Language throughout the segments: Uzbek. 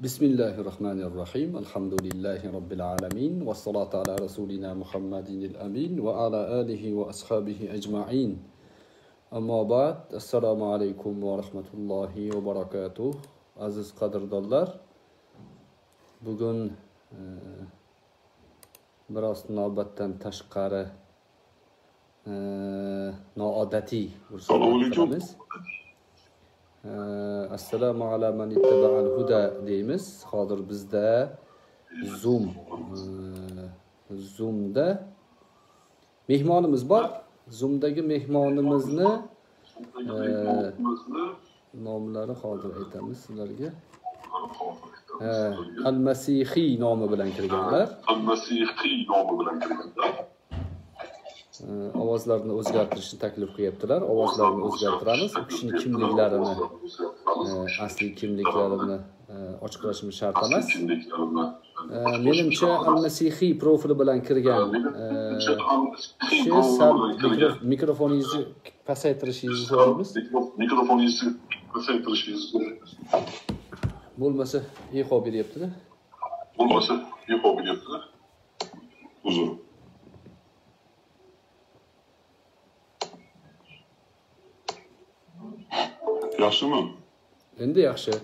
Bismillahirrahmanirrahim. Alhamdulillahi Rabbil alamin. Ve salatu ala Rasulina Muhammedinil amin. Ve ala alihi ve ashabihi ecma'in. Amma ba'd. Assalamu alaikum ve rahmetullahi ve barakatuh. Aziz qadrdonlar. Bugun biroz navbatdan tashqari noodatiy bir suhbat qilamiz. Assalomu ala man ittaba'al huda deymiz. Hozir bizda Zoom'da mehmonimiz bor. Zoom'dagi mehmonimizni nomlari hozir aytamiz sizlarga. Al-Masihiy nomi bilan kirganlar. Ovozlarni o'zgartirishni taklif qilyaptilar. Ovozlarni o'zgartiramiz. U kishining kimliklarini, asli kimliklarini ochiqlashimiz shart emas. Menimcha Al-Masihiy profili bilan kirgan kishi sal mikrofoningizni pasaytirishingizni so'raymiz. Bo'lmasa eho beryapti-da. Uzun. Yaxshimi? Endi yaxshi.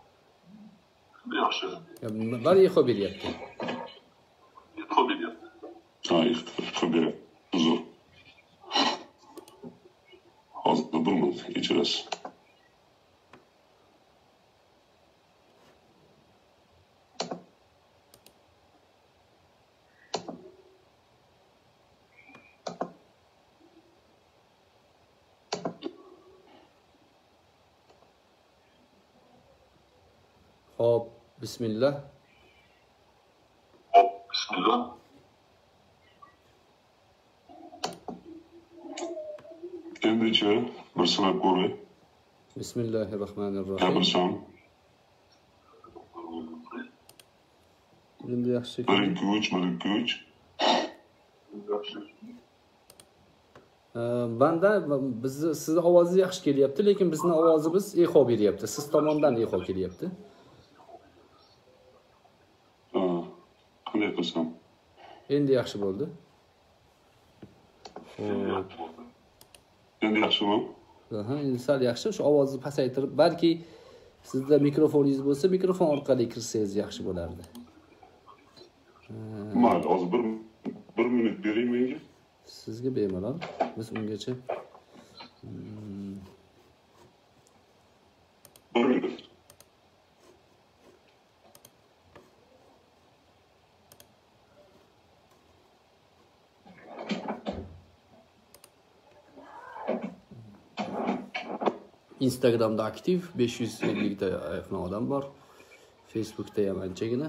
Bari eho beryapti. Ha, eho beryapti. Uzun. Hozir bo'lmadi, kechirasiz. Hop, bismillah. Endi-chi bir sinab ko'ray. Bismillahirrohmanirrohim. Gapirsam. Endi yaxshi. 1-2-3. Banda sizni ovozingiz yaxshi kelyapti, lekin bizning ovozimiz eho beryapti. Siz tomondan eho kelyapti. Qanday qilsam? Endi yaxshi bo'ldi. Endi yaxshimi? Endi sal yaxshi. Shu ovozni pasaytirib, balki sizda mikrofoningiz bo'lsa, mikrofon orqali kirsangiz yaxshi bo'lardi. Mayli, hozir bir minut bering menga. Sizga bemalol. Biz ungacha bir minut. Instagramda aktiv 550 ta yaqin odam bor. Facebookda ham anchagina.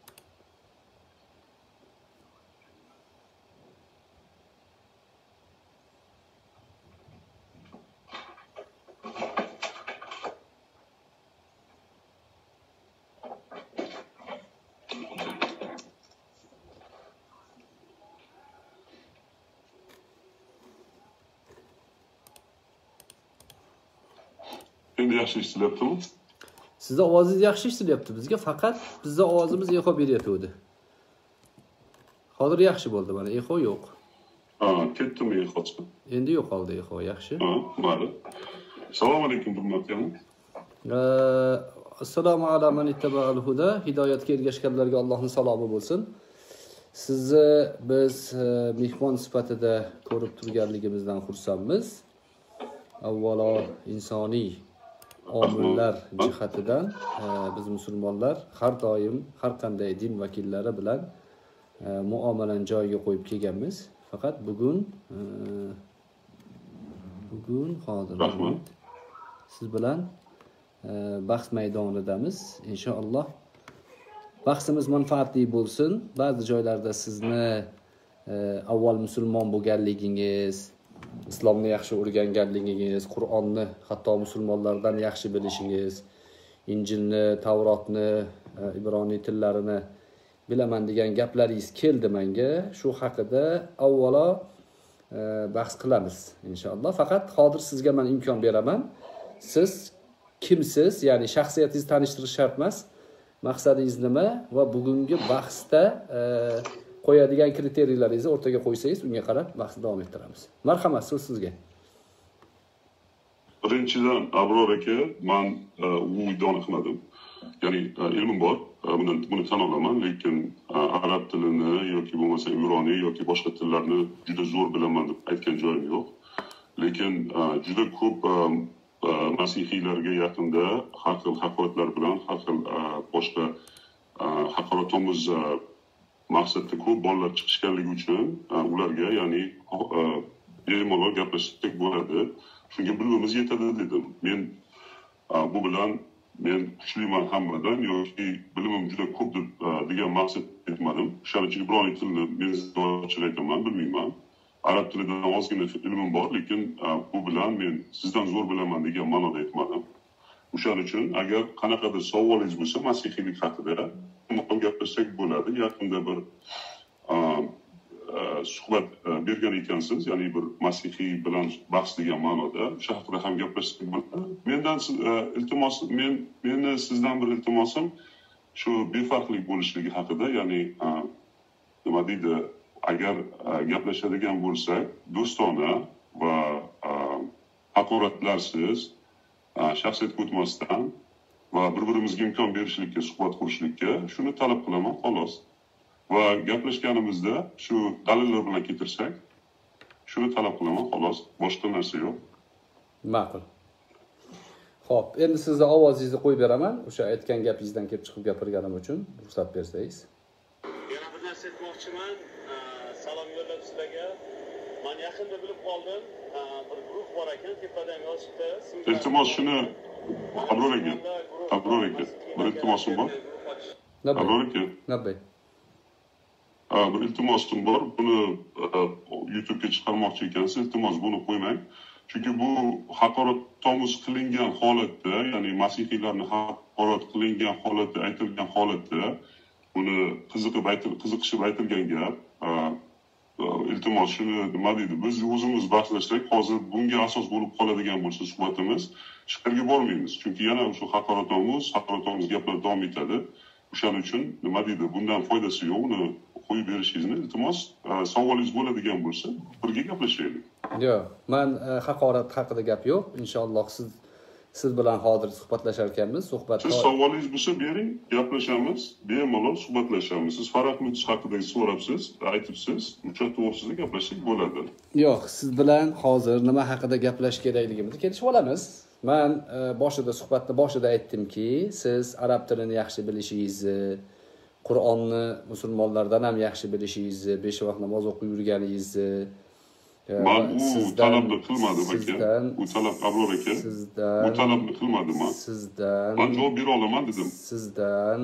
Endi yaxshi eshitilyaptimi? Sizning ovozingiz yaxshi eshitilyapti bizga, faqat bizning ovozimiz eho beryapti. Hozir yaxshi bo'ldi, mana eho yo'q. Ketdimi ehosi? Endi yo'q oldi eho, yaxshi. Mayli. Assalomu alaykum hurmatli. Assalomu ala man ittaba'al huda. Hidoyatga ergashganlarga Allohning salomi bo'lsin. Sizni biz mehmon sifatida ko'rib turganligimizdan xursandmiz. Avvalo insoniy omillar jihatidan biz musulmonlar har doim har qanday din vakillari bilan muomalani joyiga qo'yib kelganmiz. Faqat bugun hozir siz bilan bahs maydonidamiz. Inshaalloh bahsimiz manfaatli bo'lsin. Ba'zi joylarda sizni avval musulmon bo'lganligingiz, islomni yaxshi o'rganganligingiz, Qur'onni hatto musulmonlardan yaxshi bilishingiz, Injilni, Tavrotni, Ibroniy tillarini bilaman degan gaplaringiz keldi menga. Shu haqida avvalo bahs qilamiz inshaalloh. Faqat hozir sizga men imkon beraman. Siz kimsiz? Ya'ni shaxsiyatingizni tanishtirish shart emas. maqsadingiz nima va bugungi bahsda qo'yadigan kriteriyallaringizni o'rtaga qo'ysangiz, unga qarab bahsni davom ettiramiz. Marhamat, so'z sizga. Birinchidan, Abror aka, men u iddaoni qilmadim. Ya'ni ilmim bor, buni tan olaman, lekin arab tilini yoki bo'lmasa imroniy yoki boshqa tillarni juda zo'r bilaman deb aytgan joyim yo'q. Lekin juda ko'p masihiylarga yaqinda har xil haqoratlar bilan, har xil boshqa haqoratomuz maqsadda ko'p bolalar chiqishganligi uchun ularga, ya'ni bemalol gaplashsak bo'ladi. Shunga bilimiz yetadi dedim. Men bu bilan men kuchliman hammadan yoki bilimim juda ko'p deb degan maqsad aytmadim. Shuning uchun ibroniy tilni men zo'rchilik aytaman, bilmayman. Arab tilidan ozgina ilmim bor, lekin bu bilan men sizdan zo'r bilaman degan ma'noda aytmadim. O'shaning uchun agar qanaqadir savolingiz bo'lsa masihiylik haqida gaplashsak bo'ladi. Yaqinda bir suhbat bergan ekansiz, ya'ni bir masihiy bilan bahs degan ma'noda, o'sha haqida ham gaplashsak bo'ladi. Mendan iltimos, meni sizdan bir iltimosim shu befarqlik bo'lishligi haqida, ya'ni nima deydi, agar gaplashadigan bo'lsak, do'stona va haqoratlarsiz, shaxsiyatga o'tmasdan va bir-birimizga imkon berishlikka, suhbat qurishlikka shuni talab qilaman, xolos. Va gaplashganimizda shu dalillar bilan keltirsak, shuni talab qilaman, xolos, boshqa narsa yo'q. Ma'qul. Xo'p, endi sizni ovozingizni qo'yib beraman, o'sha aytgan gapingizdan kelib chiqib gapirganim uchun ruxsat bersangiz. Yana bir narsa aytmoqchiman. Salom yo'llab sizlarga. Men yaqinda bilib qoldim, bir guruh bor ekan, tepadan yozibdi. Iltimos shuni Abror aka, bir iltimosim bor. Abror aka. Nabay. Bir iltimosim bor. Buni YouTube'ga chiqarmoqchi ekansiz, iltimos buni qo'ymang. Chunki bu haqoratomuz qilingan holatda, ya'ni masihiylarni haqorat qilingan holatda, aytilgan holatda, buni qiziqishib aytilgan gap. Iltimos shuni nima deydi, biz o'zimiz bahslashsak, hozir bunga asos bo'lib qoladigan bo'lsa suhbatimiz, shu yerga bormaymiz. Chunki yana shu haqoratomuz gaplar davom etadi. O'shaning uchun nima deydi, bundan foydasi yo'q, uni qo'yib berishingizni iltimos, savolingiz bo'ladigan bo'lsa, birga gaplashaylik. Yo'q, men haqorat haqida gap yo'q. Inshaalloh siz bilan hozir suhbatlashar ekanmiz. Siz savolingiz bo'lsa bering, gaplashamiz, bemalol suhbatlashamiz. Siz Farah Mutis haqida so'rabsiz, aytibsiz, o'sha to'g'risida gaplashsak bo'ladi. Yo'q, siz bilan hozir nima haqida gaplash kerakligimizni kelishib olamiz. Men suhbatni boshida aytdimki, siz arab tilini yaxshi bilishingizni, Qur'onni musulmonlardan ham yaxshi bilishingizni, 5 vaqt namoz o'qib yurganingizni, men u talabni qilmadim aka. U talab Abror aka. Bu talabni qilmadim men. Men javob bera olaman dedim. Sizdan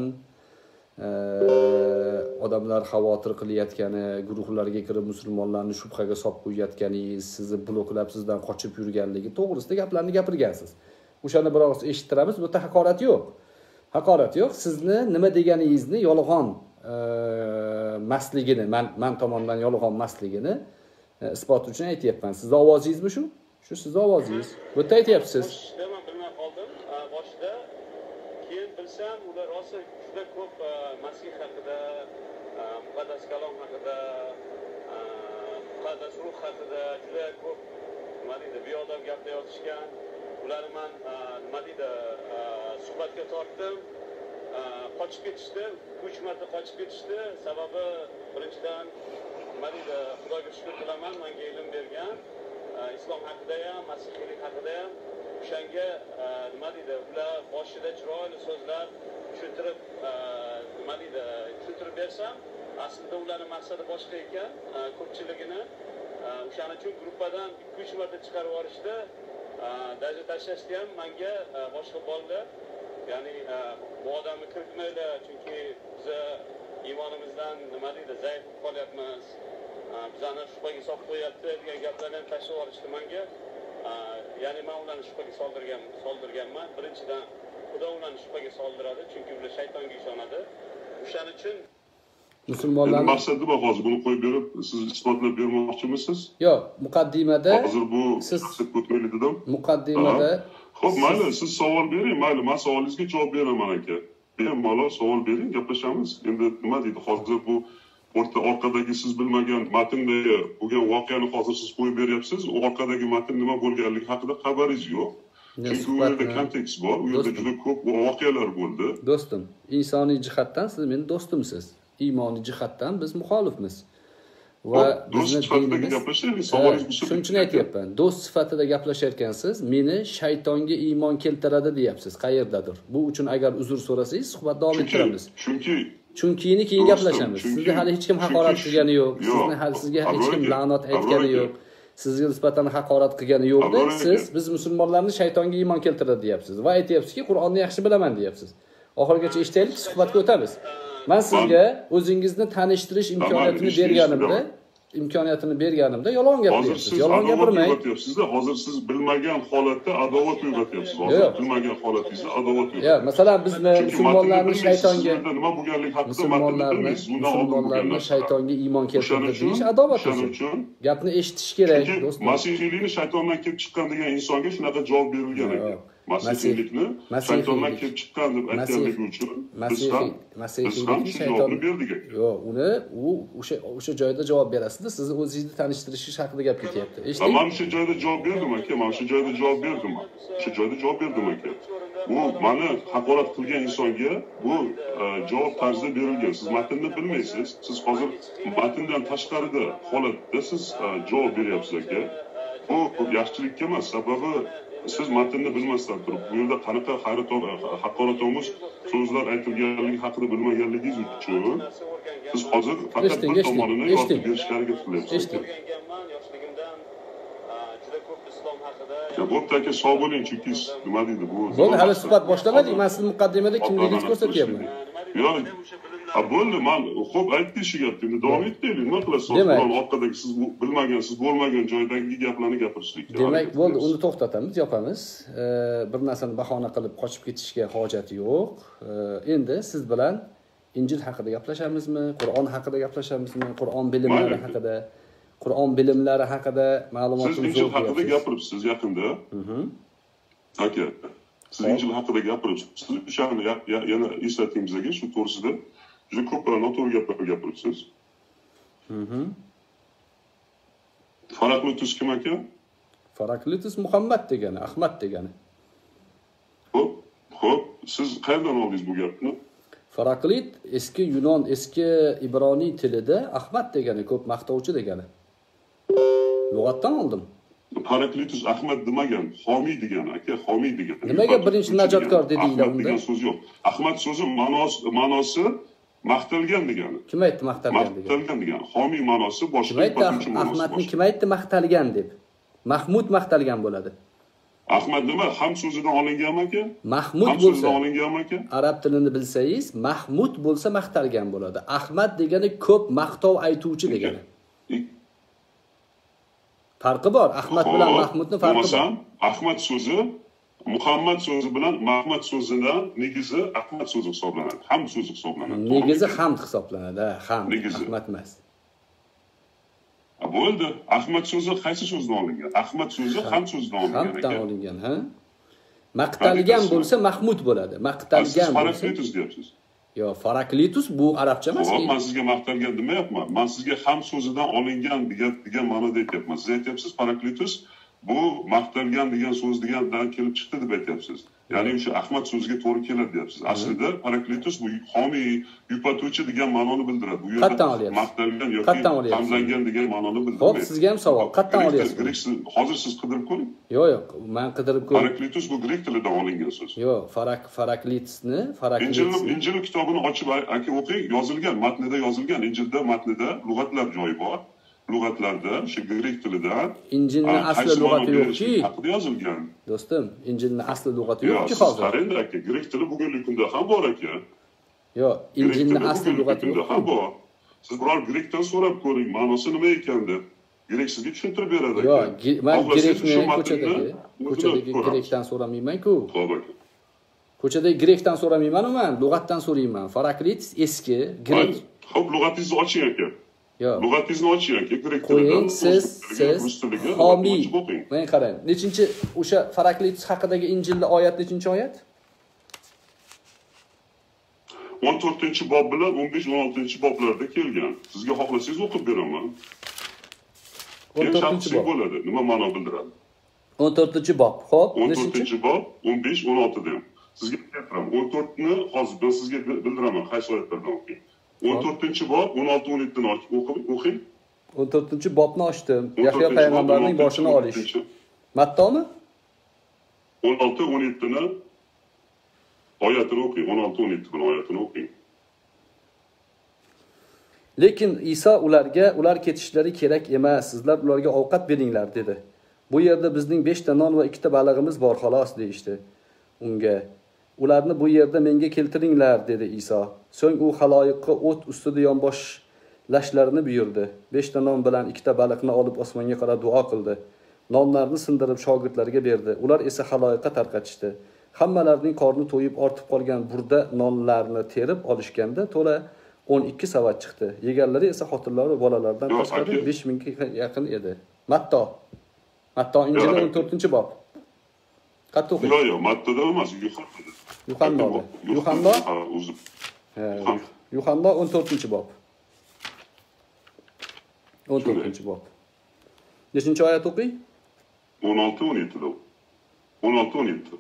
odamlar xavotir qilayotgani, guruhlarga kirib musulmonlarni shubhaga solib qo'yayotganingiz, sizni bloklab sizdan qochib yurganligi to'g'risida gaplarni gapirgansiz. O'shani biroz eshittiramiz. Bu yerda haqorat yo'q. Haqorat yo'q. Sizni nima deganingizni yolg'on masligini, men tomonidan yolg'on masligini isbot uchun aytyapman. Sizning ovozingizmi shu? Shu sizning ovozingiz. Bu yerda aytyapsiz. Men bilmay qoldim. Boshida keyin bilsam, ular rosa juda ko'p masih haqida, muqaddas kalom haqida, muqaddas ruh haqida juda ko'p nima deydi, beodam gaplar yozishgan. Ularni men nima deydi, suhbatga tortdim. Qochib ketishdi, 3 marta qochib ketishdi. Sababi birinchidan nima deydi, Xudoga shukr qilaman, menga ilm bergan. Islom haqida ham, masihiylik haqida ham o'shanga nima deydi, ular boshida chiroyli so'zlar tushuntirib nima deydi, tushuntirib bersam, aslida ularning maqsadi boshqa ekan. Ko'pchiligini o'shaning uchun gruppadan 2-3 marta chiqarib yuborishdi. Daja tashlashdi ham menga boshqa bolalar, ya'ni bu odamni kiritmaydi, chunki biz iymonimizdan nima deydi, zaif bo'lib qolyapmiz. Bizani shubhaga solib qo'yapti degan gaplarni ham tashlab yuborishdi menga. Ya'ni men ularni shubhaga soldirganman. Birinchidan Xudo ularni shubhaga soldiradi, chunki ular shaytonga ishonadi. O'shaning uchun musulmonlarning maqsadi bor. Hozir buni qo'yib berib, siz isbotlab bermoqchimisiz? Yo'q, muqaddimada hozir bu siz o'tmaylik dedim. Muqaddimada xo'p, mayli, siz savol bering, mayli, men savolingizga javob beraman aka. bemalol savol bering, gaplashamiz. Endi nima deydi, hozir bu orqadagi siz bilmagan matndagi bo'lgan voqeani hozir siz qo'yib beryapsiz. U orqadagi matn nima bo'lganligi haqida xabaringiz yo'q. Chunki u yerda kontekst bor, u yerda juda ko'p voqealar bo'ldi. Do'stim, insoniy jihatdan siz meni do'stimsiz. Iymoniy jihatdan biz muxolifmiz. Va do'st sifatida gaplashaylik, savolingiz bo'lsa. Shuning uchun aytyapman. Do'st sifatida gaplashayotgansiz, meni shaytonga iymon keltiradi deyapsiz, qayerdadir. Bu uchun agar uzr so'rasangiz, suhbat davom ettiramiz. Chunkini keyin gaplashamiz. Sizga hali hech kim haqorat qilgani yo'q. Sizga hech kim la'nat aytgani yo'q. Sizga nisbatan haqorat qilgani yo'qda. Biz musulmonlarni shaytonga iymon keltiradi deyapsiz va aytyapsizki, Qur'onni yaxshi bilaman deyapsiz. Oxirigacha eshitaylik, suhbatga o'tamiz. Men sizga o'zingizni tanishtirish imkoniyatini berganimda yolg'on gapiryapsiz. Yolg'on gapirmang. Hozir siz bilmagan holatda adovat uyg'otyapsiz. Hozir bilmagan holatingizda adovat uyg'otyapsiz. Yo'q, masalan bizni musulmonlarni shaytonga iymon keltirdi deyish adovat uchun. Gapni eshitish kerak, do'stlar. Masihiylikni shaytondan kelib chiqqan degan insonga shunaqa javob berilgan ekan. Masihiylikni shaytondan kelib chiqqan deb aytganligi uchun masihiylikni shaytonga berdik. Yo'q, o'sha joyda javob berasiz-da, sizni o'zingizni tanishtirishingiz haqida gap ketyapti. Eshiting. Men o'sha joyda javob berdim aka, O'sha joyda javob berdim aka. Bu meni haqorat qilgan insonga bu javob tarzida berilgan. Siz matnni bilmaysiz. Siz hozir matndan tashqarida holatda siz javob beryapsiz aka. Bu yaxshilik emas, sababi siz matnni bilmasdan turib, bu yerda qanaqa haqoratomuz so'zlar aytilganligi haqida bilmaganligingiz uchun siz hozir faqat bir tomonini yozib berishga harakat qilyapsiz. Bo'pti aka, sog' bo'ling, chunki nima deydi bu. Bo'ldi, hali suhbat boshlamadik. Men sizni muqaddimada kimligingizni ko'rsatyapman. Yo'q. Bo'ldi, men xo'p aytdingiz gapni. Endi davom etaylik. Nima qilasiz? Orqadagi siz bilmagan, siz bo'lmagan joydagi gaplarni gapirishlik. Demak, bo'ldi, uni to'xtatamiz, yopamiz. Bir narsani bahona qilib qochib ketishga hojat yo'q. Endi siz bilan Injil haqida gaplashamizmi? Qur'on haqida gaplashamizmi? Qur'on bilimlari haqida, Qur'on bilimlari haqida ma'lumotni siz Injil haqida gapiribsiz yaqinda. Aka, siz Injil haqida gapiribsiz. O'shani yana eslating bizga shu to'g'risida. Juda ko'p noto'g'ri gaplar gapiribsiz. Faraklitus kim aka? Faraklitus Muhammad degani, Ahmad degani. Xo'p, siz qayerdan oldingiz bu gapni? Faraklit eski Yunon, eski Ibroniy tilida Ahmad degani, ko'p maqtovchi degani. Lug'atdan oldim. Paraklitus Ahmad demagan, homiy degan aka, homiy degan. Nimaga birinchi najotkor dedinglar unda? Degan so'z yo'q. Ahmad so'zi ma'nosi maqtalgan degani. Kim aytdi maqtalgan degani? Maqtalgan degani. Homiy ma'nosi boshqa, ikkinchi ma'nosi. Ahmadni kim aytdi maqtalgan deb? Mahmud maqtalgan bo'ladi. Ahmad nima? Ham so'zidan olinganmi aka? Mahmud bo'lsa olinganmi aka? Arab tilini bilsangiz, Mahmud bo'lsa maqtalgan bo'ladi. Ahmad degani ko'p maqtov aytuvchi degani. Farqi bor. Ahmad bilan Mahmudning farqi bor. Ahmad so'zi Muhammad so'zi bilan Mahmud so'zidan negizi Ahmad so'zi hisoblanadi. Ham so'zi hisoblanadi. Negizi hamd hisoblanadi. Hamd Ahmad emas. Bo'ldi. Ahmad so'zi qaysi so'zdan olingan? Ahmad so'zi ham so'zidan olingan. Hamdan olingan, ha? Maqtalgan bo'lsa Mahmud bo'ladi. Maqtalgan bo'lsa Faraklitus deyapsiz. Yo, Faraklitus bu arabcha emas. Men sizga maqtalgan demayapman. Men sizga ham so'zidan olingan degan ma'noda aytyapman. Siz aytyapsiz Faraklitus bu maqtalgan degan so'z degandan kelib chiqdi deb aytyapsiz. Ya'ni o'sha Ahmad so'ziga to'g'ri keladi deyapsiz. Aslida Paraklitus bu homiy, yupatuvchi degan ma'noni bildiradi. Bu yerda maqtalgan yoki qamlangan degan ma'noni bildiradi. Xo'p, sizga ham savol. Qayerdan olyapsiz? Hozir siz qidirib ko'ring. Yo'q, men qidirib ko'ring. Paraklitus bu grek tilidan olingan so'z. Yo'q, Faraklitusni, Injil kitobini ochib aka o'qing, yozilgan, matnida yozilgan. Injilda matnida lug'atlar joyi bor. Lug'atlarda, o'sha grek tilida Injilning asli lug'ati yo'q-ki. Haqida yozilgan. Do'stim, Injilning asli lug'ati yo'q-ki hozir. Qarang aka, grek tili bugungi kunda ham bor aka. Yo'q, Injilning asli lug'ati yo'q. Ham bor. Siz biror grekdan so'rab ko'ring, ma'nosi nima ekan deb. Grek sizga tushuntirib beradi aka. Yo'q, men grekni ko'chadagi grekdan so'ramayman-ku. Xo'p aka. Ko'chadagi grekdan so'ramayman-ku men, lug'atdan so'rayman. Faraklitus eski grek. Xo'p, lug'atingizni oching aka. Yo'q. Lug'atingizni oching aka, grek tilidan. Siz homiy. Men qarang. Nechinchi o'sha Faraklitus haqidagi Injilda oyat nechinchi oyat? 14-bob bilan 15-16-boblarda kelgan. Sizga xohlasangiz o'qib beraman. 14-bob. bo'ladi. Nima ma'no bildiradi? 14-bob. Xo'p, nechinchi? 14-bob, 15-16da ham. Sizga aytiraman. 14ni hozir men sizga bildiraman, qaysi oyatlardan o'qing. 14-bob, 16-17ni o'qing. 14-bobni ochdim. Yahyo payg'ambarning boshini olish. Mattomi? 16-17ni oyatini o'qing. 16-17 oyatini o'qing. Lekin Iso ular ketishlari kerak emas. Sizlar ularga ovqat beringlar dedi. Bu yerda bizning 5 ta non va 2 ta balig'imiz bor xolos deydi unga. Ularni bu yerda menga keltiringlar dedi Iso. So'ng u haloyiqqa o't ustida yonboshlashlarini buyurdi. 5 ta non bilan 2 ta baliqni olib osmonga qarab duo qildi. Nonlarni sindirib shogirdlarga berdi. Ular esa haloyiqqa tarqatishdi. Hammalarining qorni to'yib ortib qolgan burda nonlarni terib olishganda to'la 12 savat chiqdi. Yeganlari esa xotinlar va bolalardan tashqari 5000 ga yaqin edi. Matto Injili 14-bob. Qayerda o'qiysiz? Yo'q, Mattoda emas, Yuhannoda. Yuhanno 14-bob. 14-bob. Nechinchi oyat o'qiy? 16-17da. 16-17.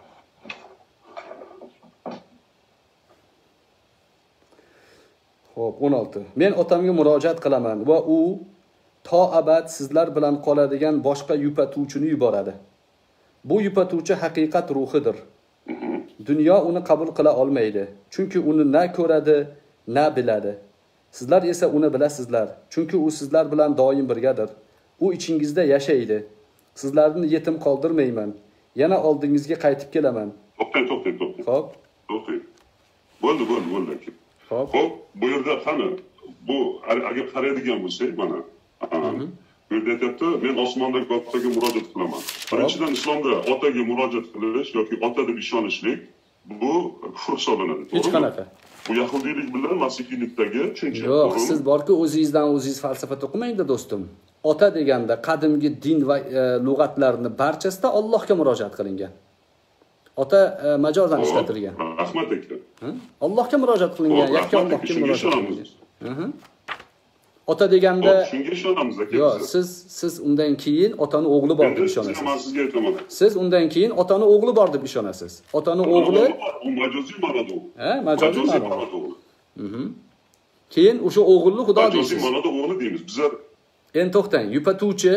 Xo'p, 16. Men otamga murojaat qilaman va u to abad sizlar bilan qoladigan boshqa yupatuvchini yuboradi. Bu yupatuvchi haqiqat ruhidir. Dunyo uni qabul qila olmaydi, chunki uni na ko'radi, na biladi. Sizlar esa uni bilasizlar, chunki u sizlar bilan doim birgadir. U ichingizda yashaydi. Sizlarni yetim qoldirmayman. Yana oldingizga qaytib kelaman. To'xtang. Xo'p. To'xtang. Bo'ldi. Xo'p. Bu yerda qani bu agar qaraydigan bo'lsak, mana bu yerda aytyapti, men osmondagi otaga murojaat qilaman. Birinchidan islomda otaga murojaat qilish yoki ota deb ishonishlik bu kufr hisoblanadi. Hech qanaqa. Bu yahudiylik bilan masihiylikdagi tushuncha. Yo'q, siz borki o'zingizdan o'zingiz falsafa o'qimaydi do'stim. Ota deganda qadimgi din va lug'atlarning barchasida Allohga murojaat qilingan. Ota majozan ishlatilgan. Rahmat aka. Allohga murojaat qilingan, yakka Allohga murojaat qilingan. Ota deganda shunga ishonamiz aka. Yo'q, siz undan keyin otani o'g'li bor deb ishonasiz. Men sizga aytaman. Siz undan keyin otani o'g'li bor deb ishonasiz. Otani o'g'li u majoziy ma'noda. Majoziy ma'noda. Keyin o'sha o'g'ilni Xudo deysiz. Majoziy ma'noda o'g'li deymiz. Bizlar endi to'xtang, yupatuvchi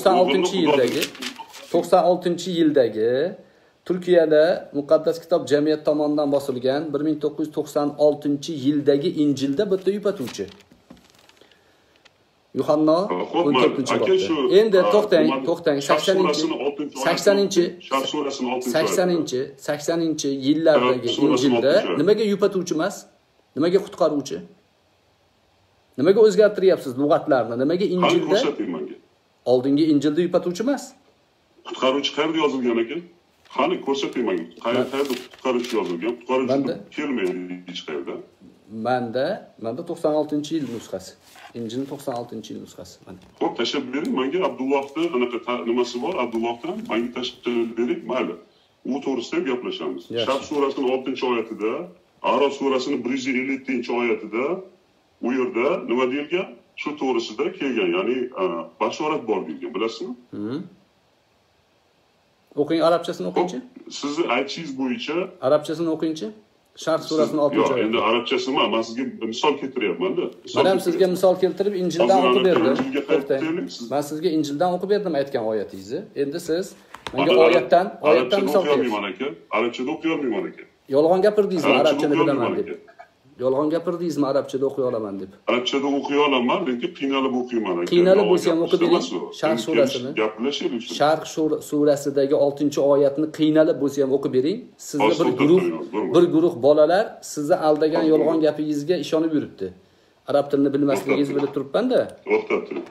96-yildagi Turkiyada Muqaddas kitob jamiyat tomonidan bosilgan 1996-yildagi Injilda bitta yupatuvchi. Yuhanno 14-bob. Endi to'xtang, 80-yillardagi Injilda nimaga yupatuvchi emas? Nimaga qutqaruvchi? Nimaga o'zgartiryapsiz lug'atlarni? Nimaga Injilda? Oldingi Injilda yupatuvchi emas? Qutqaruvchi qayerda yozilgan ekan? Qani ko'rsating menga. Qayerda qutqaruvchi yozilgan? Qutqaruvchi kelmaydi hech qayerda. Menda 96-yil nusxasi. Injilning 96-yil nusxasi. Xo'p, tashlab bering. Menga Abdullohda anaqa nimasi bor? Abdullohdan menga tashlab bering, mayli. U to'g'risida gaplashamiz. Shab surasining 6-oyatida, A'rof surasining 150-oyatida u yerda nima deyilgan? Shu to'g'risida kelgan, ya'ni bashorat bor deyilgan, bilasizmi? O'qing, arabchasini o'qingchi. Sizni aytishingiz bo'yicha arabchasini o'qingchi. Sharh surasining 6-oyati. Yo'q, endi arabchasi emas, men sizga misol keltiryapman-da. Men ham sizga misol keltirib Injildan o'qib berdim. Men sizga Injildan o'qib berdim aytgan oyatingizni. Endi siz menga oyatdan misol keltirasiz. Arabchada o'qiy olmayman aka. Yolg'on gapirdingizmi, arabchani bilaman deb? Yolg'on gapirdingizmi, arabchada o'qiy olaman deb? Arabchada o'qiy olaman, lekin qiynalib o'qiyman aka. Qiynalib bo'lsa ham o'qib bering. Sharh surasini. Sharh surasidagi 6-oyatni qiynalib bo'lsa ham o'qib bering. Sizga bir guruh bolalar sizni aldagan yolg'on gapingizga ishonib yuribdi. Arab tilini bilmasligingizni bilib turibman-da. To'xtab turing.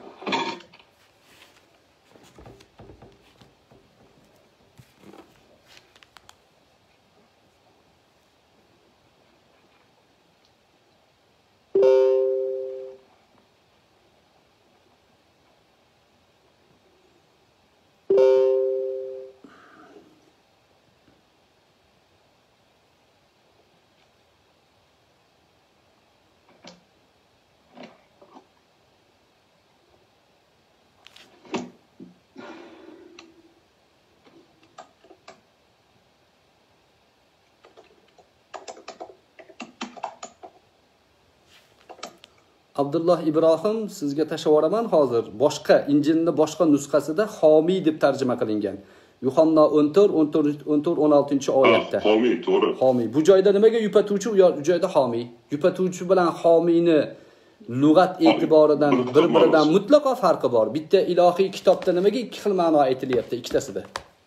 Abdulloh Ibrohim sizga tashlab yuboraman hozir. Boshqa Injilni boshqa nusxasida homiy deb tarjima qilingan. Yuhanna 14-16 oyatda. Homiy, to'g'ri. Homiy. Bu joyda nimaga yupatuvchi, u joyda homiy. Yupatuvchi bilan homiyni lug'at e'tiboridan bir-biridan mutlaqo farqi bor. Bitta ilohiy kitobda nimaga ikki xil ma'no aytilyapti ikkitasida?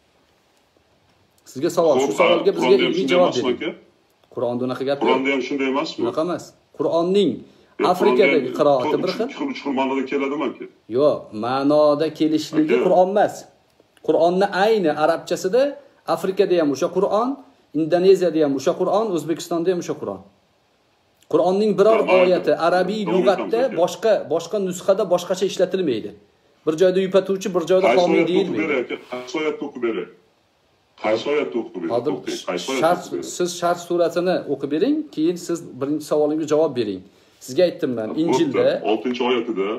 Sizga savol, shu savolga bizga ilmiy javob bering. Qur'onda unaqa gap yo'q. Qur'onda ham shunday emasmi? Unaqa emas. Qur'onning Afrikadagi qiroati bir xil. Chuqur ma'noda keladimi-ki? Yo'q, ma'noda kelishligi Qur'on emas. Qur'onni ayni arabchasida Afrikada ham o'sha Qur'on, Indoneziyada ham o'sha Qur'on, O'zbekistonda ham o'sha Qur'on. Qur'onning biror oyati arabiy lug'atda boshqa nusxada boshqacha ishlatilmaydi. Bir joyda yupatuvchi, bir joyda homiy deyilmaydi. Qaysi oyatni o'qib beray? Qaysi oyatni o'qib beray? Siz Sharh surasini o'qib bering, keyin siz birinchi savolimga javob bering. Sizga aytdim men, Injilda 6-oyatida,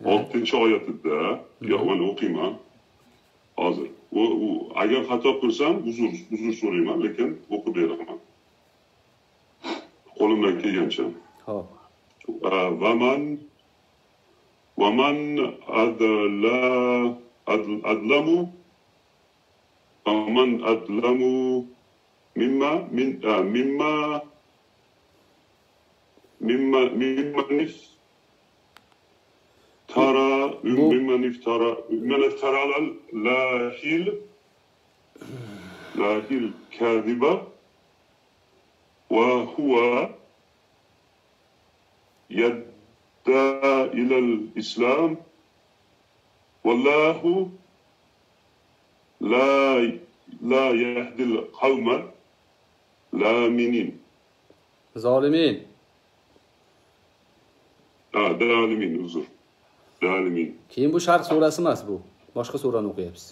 mana o'qiyman. Hozir. Agar xato qilsam, uzr so'rayman, lekin o'qib beraman. Qo'limdan kelgancha. Xo'p. ومن أظلم ممن افترى على الله الكاذب وهو يدعى إلى الإسلام والله لا يهدي القوم الظالمين. Zalimin. Zalimin, uzr. Zalimin. Keyin bu Sharh surasi emas bu. Boshqa surani o'qiyapsiz.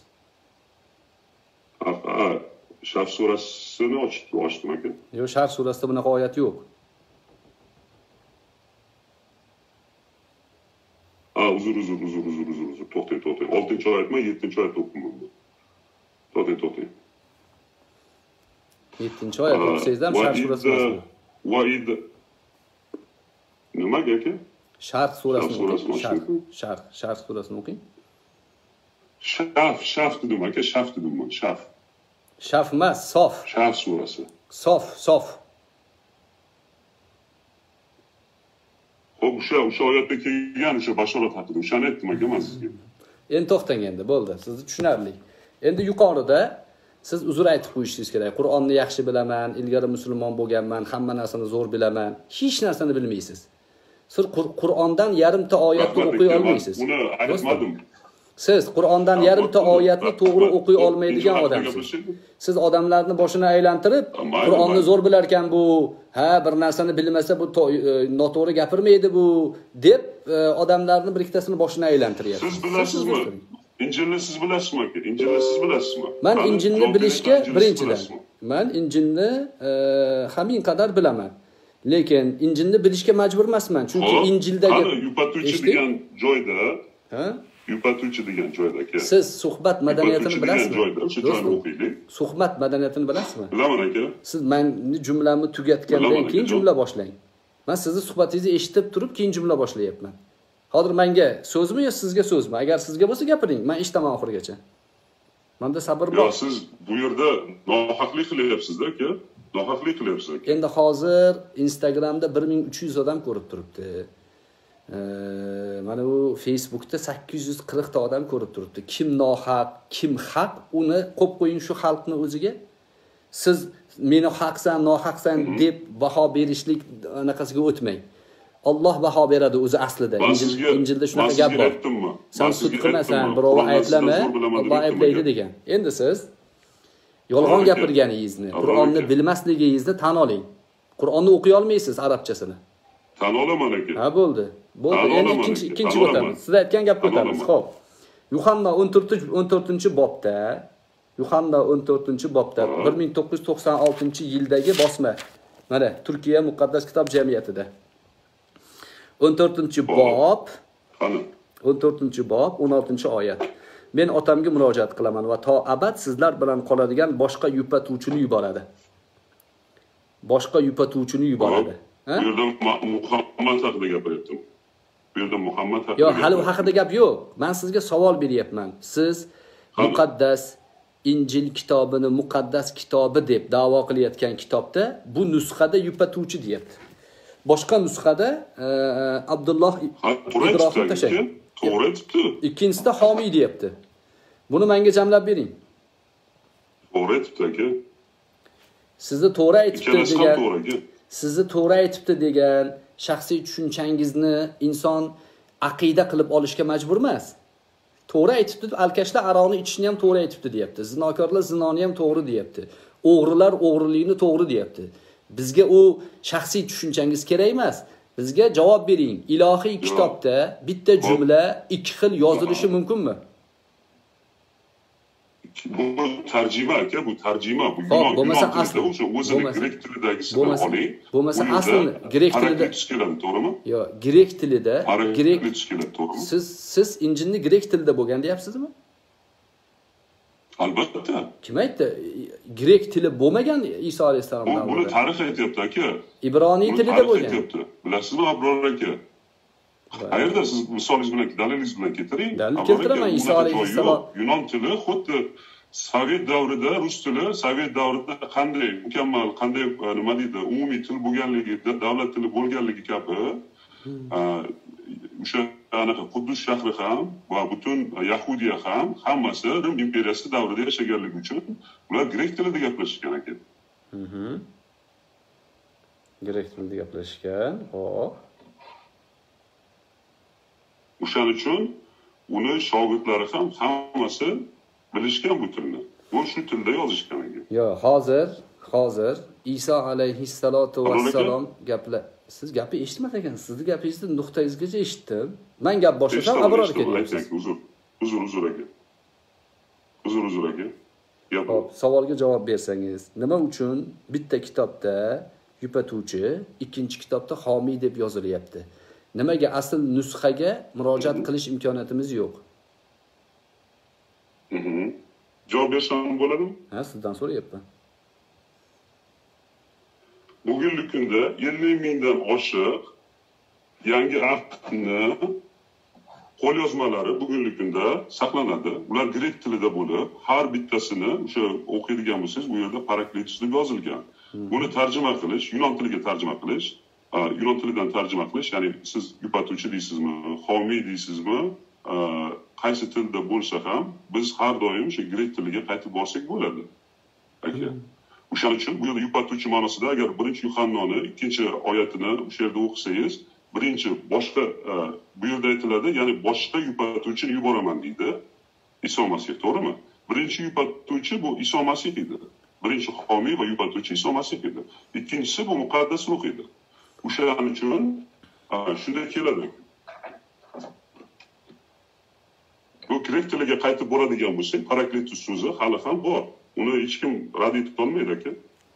Sharh surasini ochdim aka. Yo'q, Sharh surasida bunaqa oyat yo'q. Uzr. To'xtang. 6-oyatmi, 7-oyat o'qiyman. To'xtang. 7-oyat o'qisangiz ham Sharh surasi emas. Nimaga aka? Sharh surasini o'qing. Sharh surasini o'qing. Shaf dedim aka, shaf dedim men, shaf. Shaf emas, sof. Shaf surasi. Sof. Xo'p, o'sha oyatda kelgan o'sha bashorat haqida o'shani aytdim aka men sizga. Endi to'xtang endi, bo'ldi. Sizni tushunarli. Endi yuqorida siz uzr aytib qo'yishingiz kerak. Qur'onni yaxshi bilaman, ilgari musulmon bo'lganman, hamma narsani zo'r bilaman. Hech narsani bilmaysiz. Siz Qur'ondan yarimta oyatni o'qiy olmaysiz. Buni aytmadim. Siz Qur'ondan yarimta oyatni to'g'ri o'qiy olmaydigan odamsiz. Siz odamlarni boshini aylantirib, Qur'onni zo'r bilar ekan bu, bir narsani bilmasa bu noto'g'ri gapirmaydi bu deb odamlarni bir ikkitasini boshini aylantiryapsiz. Siz bilasizmi? Injilni siz bilasizmi aka? Injilni siz bilasizmi? Men Injilni bilishga birinchidan. Men Injilni hamin qadar bilaman. Lekin Injilni bilishga majbur emasman, chunki Injildagi yupatuvchi degan joyda, yupatuvchi degan joyda aka. Siz suhbat madaniyatini bilasizmi? O'sha joyda o'qiylik. Suhbat madaniyatini bilasizmi? Bilaman aka. Siz meni jumlamni tugatgandan keyin jumla boshlang. Men sizni suhbatingizni eshitib turib keyin jumla boshlayapman. Hozir menga so'zmi yo sizga so'zmi? Agar sizga bo'lsa gapiring, men eshitaman oxirigacha. Menda sabr bor. Yo'q, siz bu yerda nohaqlik qilyapsiz-da aka. Nohaqlik qilyapsiz aka. Endi hozir Instagramda 1300 odam ko'rib turibdi. Mana bu Facebookda 840 ta odam ko'rib turibdi. Kim nohaq, kim haq, uni qo'yib qo'ying shu xalqni o'ziga. Siz meni haqsan, nohaqsan deb baho berishlik anaqasiga o'tmang. Alloh baho beradi o'zi aslida. Injilda shunaqa gap bor. Sen sud qilmasan, birovni ayblama, Alloh ayblaydi degan. Endi siz yolg'on gapirganingizni, Qur'onni bilmasligingizni tan oling. Qur'onni o'qiy olmaysiz arabchasini. Tan olaman aka. Ha, bo'ldi. Endi ikkinchiga o'tamiz. Siz aytgan gapga o'tamiz. Xo'p. Yuhanna 14-bobda 1996-yildagi bosma. Mana Turkiya muqaddas kitob jamiyatida 14-bob 16-oyat. Men otamga murojaat qilaman va to abad sizlar bilan qoladigan boshqa yupatuvchini yuboradi. Bu yerda Muhammad haqida gapiryaptim. yerda Muhammad Yo, haqida hali u haqida gap yo'q. Men sizga savol beryapman. Siz muqaddas Injil kitobini muqaddas kitobi deb da'vo qilayotgan kitobda bu nusxada yupatuvchi deyapti. Boshqa nusxada Abdulloh Ibrohim tashaydi. To'g'ri aytibdi. Ikkinchisida homiy deyapti. Buni menga jamlab bering. To'g'ri aytibdi aka. Sizni to'g'ri aytibdi Ikkalasi ham degan, to'g'ri aka. sizni to'g'ri aytibdi degan shaxsiy tushunchangizni inson aqida qilib olishga majbur emas. To'g'ri aytibdi, alkashlar aroqni ichishni ham to'g'ri aytibdi deyapti. Zinokorlar zinoni ham to'g'ri deyapti. O'g'rilar o'g'rilikni to'g'ri deyapti. Bizga u shaxsiy tushunchangiz kerak emas. Bizga javob bering. Ilohiy kitobda bitta jumla ikki xil yozilishi mumkinmi? Bu tarjima aka, bu tarjima. Bu Hop, bo'lmasa asli. o'sha o'zini grek tilidagisini oling. Bo'lmasa aslini grek tilida keladi, to'g'rimi? Yo, grek tilida grek keladi, to'g'rimi? siz Injilni grek tilida bo'lgan deyapsizmi? Albatta. Kim aytdi? Grek tili bo'lmagan Iso alayhisalom Buni davrida. tarix aytyapti aka. Ibroniy tilida bo'lgan. Bilasizmi, Abror aka? Qayerda siz misolingiz bilan, dalilingiz bilan keltiring. Dalil keltiraman. Iso alayhissalom Yunon tili xuddi Sovet davrida, rus tili Sovet davrida qanday mukammal, qanday nima deydi, umumiy til bo'lganligi, davlat tili bo'lganligi kabi o'sha anaqa Quddus shahri ham va butun Yahudiya ham hammasi Rim imperiyasi davrida yashaganligi uchun ular grek tilida gaplashgan ekan. Grek tilida gaplashgan. Xo'p. O'shaning uchun uni shogirdlari ham hammasi bilishgan bu tilni. Bu shu tilda yozishgan ekan. Yo, hozir Iso alayhissalotu vassalom gaplar. Siz gapni eshitmas ekansiz. Sizni gapingizni nuqtangizgacha eshitdim. Men gap boshlasam Abror aka deyapsiz. Uzr aka. Uzr aka. Xo'p, savolga javob bersangiz, nima uchun bitta kitobda yupatuvchi, ikkinchi kitobda homiy deb yozilyapti? Nimaga asl nusxaga murojaat qilish imkoniyatimiz yo'q? Javob bersam bo'ladimi? Ha, sizdan so'rayapman. Bugungi kunda 50 mingdan oshiq yangi ahdni qo'lyozmalari bugungi kunda saqlanadi. Ular grek tilida bo'lib, har bittasini o'sha o'qiydigan bo'lsangiz, bu yerda Parakletus deb yozilgan. Buni tarjima qilish, yunon tiliga tarjima qilish, yunon tilidan tarjima qilish, ya'ni siz yupatuvchi deysizmi, homiy deysizmi, qaysi tilda bo'lsa ham biz har doim o'sha grek tiliga qaytib borsak bo'ladi. Aka. O'shaning uchun bu yerda yupatuvchi ma'nosida agar 1-Yuhannoni 2-oyatini o'sha yerda o'qisangiz, birinchi boshqa bu yerda aytiladi, ya'ni boshqa yupatuvchini yuboraman deydi Iso Masih, to'g'rimi? Birinchi yupatuvchi bu Iso Masih edi. Birinchi homiy va yupatuvchi Iso Masih edi. Ikkinchisi bu muqaddas ruh edi. O'shaning uchun shunday keladi. Bu grek tiliga qaytib boradigan bo'lsak, Parakletus so'zi hali ham bor. Uni hech kim rad etib olmaydi aka.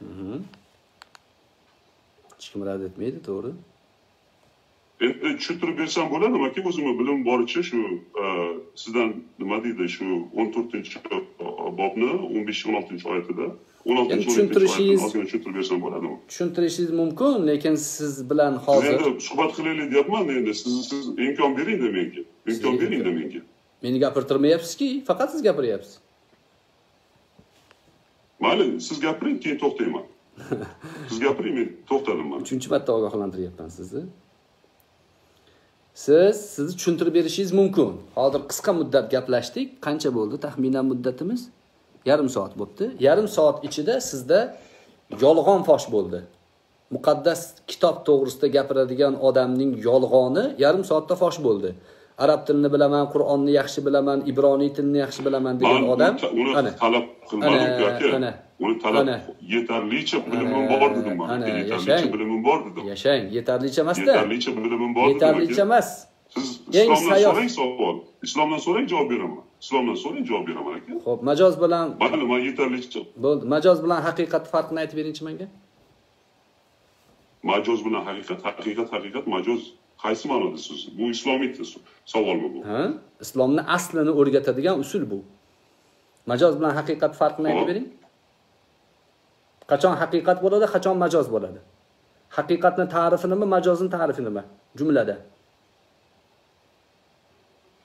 Hech kim rad etmaydi, to'g'ri. Endi tushuntirib bersam bo'ladimi aka? O'zimni bilim boricha shu sizdan nima deydi, shu 14-bobni 15-16-oyatida 16-tushuntirib bersam bo'ladimi? Tushuntirishingiz mumkin, lekin siz bilan hozir endi suhbat qilaylik deyapman, endi siz imkon bering-da menga. Imkon bering-da menga. Meni gapirtirmayapsiz-ki, faqat siz gapiryapsiz. Mayli, siz gapiring, keyin to'xtayman. Siz gapiring, men to'xtadim mana. 3-marta ogohlantiryapman sizni. Sizni tushuntirib berishingiz mumkin. Hozir qisqa muddat gaplashdik. Qancha bo'ldi taxminan muddatimiz? Yarim soat bo'ldi. Yarim soat ichida sizda yolg'on fosh bo'ldi. Muqaddas kitob to'g'risida gapiradigan odamning yolg'oni yarim soatda fosh bo'ldi. Arab tilini bilaman, Qur'onni yaxshi bilaman, Ibroniy tilini yaxshi bilaman degan odam uni talab qilmadim aka. Uni talab yetarlicha bilimim bor dedim mana. Yetarlicha bilimim bor dedim. Yashang, yetarlicha emas-da. Yetarlicha bilimim bor dedim. Yetarlicha emas. Siz islomdan so'rang savol. Islomdan so'rang javob beraman. Islomdan so'rang javob beraman aka. Xo'p, majoz bilan Mayli, men yetarlicha. bo'ldi. Majoz bilan haqiqat farqini aytib beringchi menga. Majoz bilan haqiqat, majoz qaysi ma'noda so'z? Bu islomiy savolmi bu? Ha? Islomni aslini o'rgatadigan usul bu. Majoz bilan haqiqat farqini aytib bering. Qachon haqiqat bo'ladi, qachon majoz bo'ladi? Haqiqatning ta'rifi nima, majozning ta'rifi nima? Jumlada.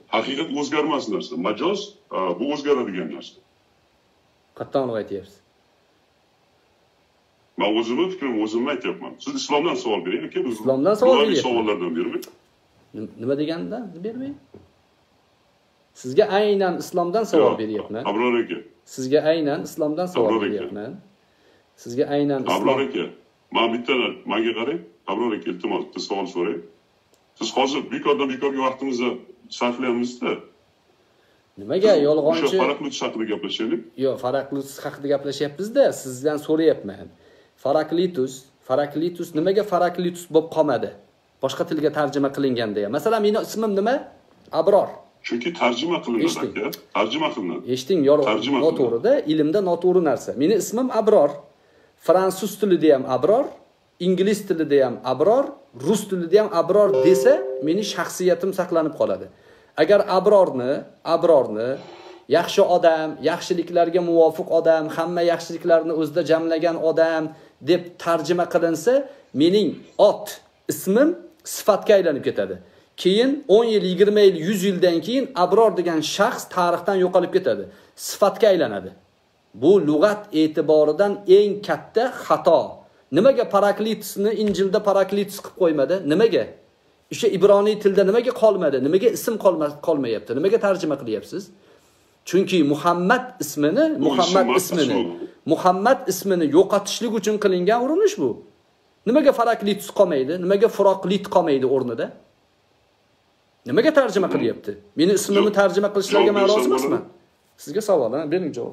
haqiqat o'zgarmas narsa. Majoz bu o'zgaradigan narsa. Qattan aniq aytyapsiz. Men o'zimni fikrimni o'zimni aytyapman. Siz islomdan savol bering, aka. Islomdan savol beryapman. Savollardan bermang. Nima deganda bermang. Sizga aynan islomdan savol beryapman. Abror aka. Sizga aynan islomdan savol beryapman. Sizga aynan islom. Abror aka, men bittadan menga qarang. Abror aka, iltimos, bitta savol so'ray. Siz hozir bekordan bekorga vaqtimizni sarflayapmizda. Nimaga yolg'onchi? O'sha Faraklitus haqida gaplashaylik. Yo'q, Faraklitus haqida gaplashyapmiz-da, sizdan so'rayapman. Faraklitus nimaga Faraklitus bo'lib qolmadi? Boshqa tilga tarjima qilinganda ham. Masalan, mening ismim nima? Abror. Chunki tarjima qilinadi aka. Tarjima qilinadi. Eshiting, noto'g'ri-da, ilmda noto'g'ri narsa. Mening ismim Abror. Fransuz tilida ham Abror, ingliz tilida ham Abror, rus tilida ham Abror desa, mening shaxsiyatim saqlanib qoladi. Agar abrorni yaxshi odam, yaxshiliklarga muvofiq odam, hamma yaxshiliklarni o'zida jamlagan odam deb tarjima qilinsa, mening ismim sifatga aylanib ketadi. Keyin 10 yil, 20 yil, 100 yildan keyin abror degan shaxs tarixdan yo'qolib ketadi. Sifatga aylanadi. Bu lug'at e'tiboridan eng katta xato. Nimaga Paraklitusni Injilda Paraklitus qilib qo'ymadi? Nimaga? O'sha ibroniy tilda nimaga qolmadi? Nimaga ism qolmayapti? Nimaga tarjima qilyapsiz? Chunki Muhammad ismini yo'qotishlik uchun qilingan urinish bu. Nimaga Faraklitus qolmaydi? Nimaga Furaqlit qolmaydi o'rnida? Nimaga tarjima qilyapti? Meni ismimni tarjima qilishlarga men rozi emasman. Sizga savol, bering javob.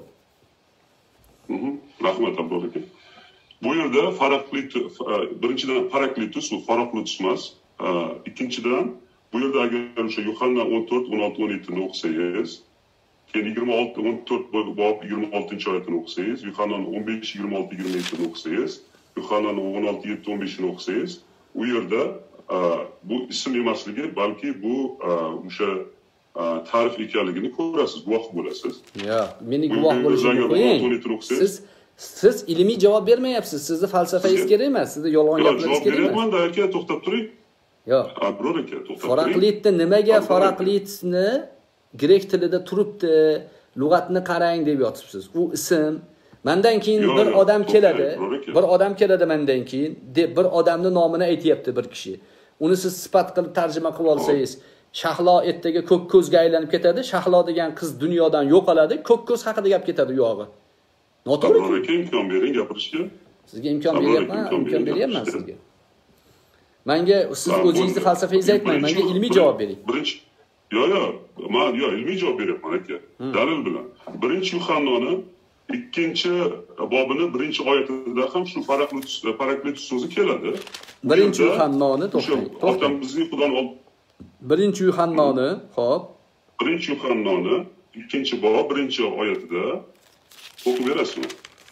Rahmat Abror aka. Bu yerda birinchidan Faraklitus va Faraklitus emas. Ikkinchidan bu yerda agar o'sha Yuhanna 14, 16, 17 ni o'qisangiz, keyin 26, 14 bob 26 oyatini o'qisangiz, Yuhanna 15, 26, 27 ni o'qisangiz, Yuhanna 16, 7, 15 ni o'qisangiz, u yerda bu ism emasligi, balki bu o'sha ta'rif ekanligini ko'rasiz, guvoh bo'lasiz. Yo'q, meni guvoh bo'lishimni qo'ying. Siz ilmiy javob bermayapsiz. Sizni falsafangiz kerak emas. Sizni yolg'on gaplaringiz kerak emas. Javob beryapman-da, aka, to'xtab turing. Yo'q. Abror aka, to'xtab turing. Faraklitni nimaga Faraklitusni grek tilida turibdi, lug'atni qarang deb yotibsiz. U ism. Mendan keyin bir odam keladi. Bir odam keladi mendan keyin deb bir odamning nomini aytayapti bir kishi. Uni siz sifat qilib tarjima qilib olsangiz, Shahlo ertaga ko'k ko'zga aylanib ketadi. Shahlo degan qiz dunyodan yo'qoladi. Ko'k ko'z haqida gap ketadi u yog'i. Noto'g'ri. Imkon bering gapirishga. Sizga imkon beryapman sizga. Menga siz o'zingizni falsafangizni aytmang, menga ilmiy javob bering. Birinchi men ilmiy javob beryapman aka. Dalil bilan. Birinchi Yuhannoni ikkinchi bobini birinchi oyatida ham shu Paraklitus so'zi keladi. Birinchi Yuhannoni to'xtang. Bizning Xudoning Birinchi Yuhannoni, xo'p. Birinchi Yuhannoni ikkinchi bob birinchi oyatida o'qib berasizmi?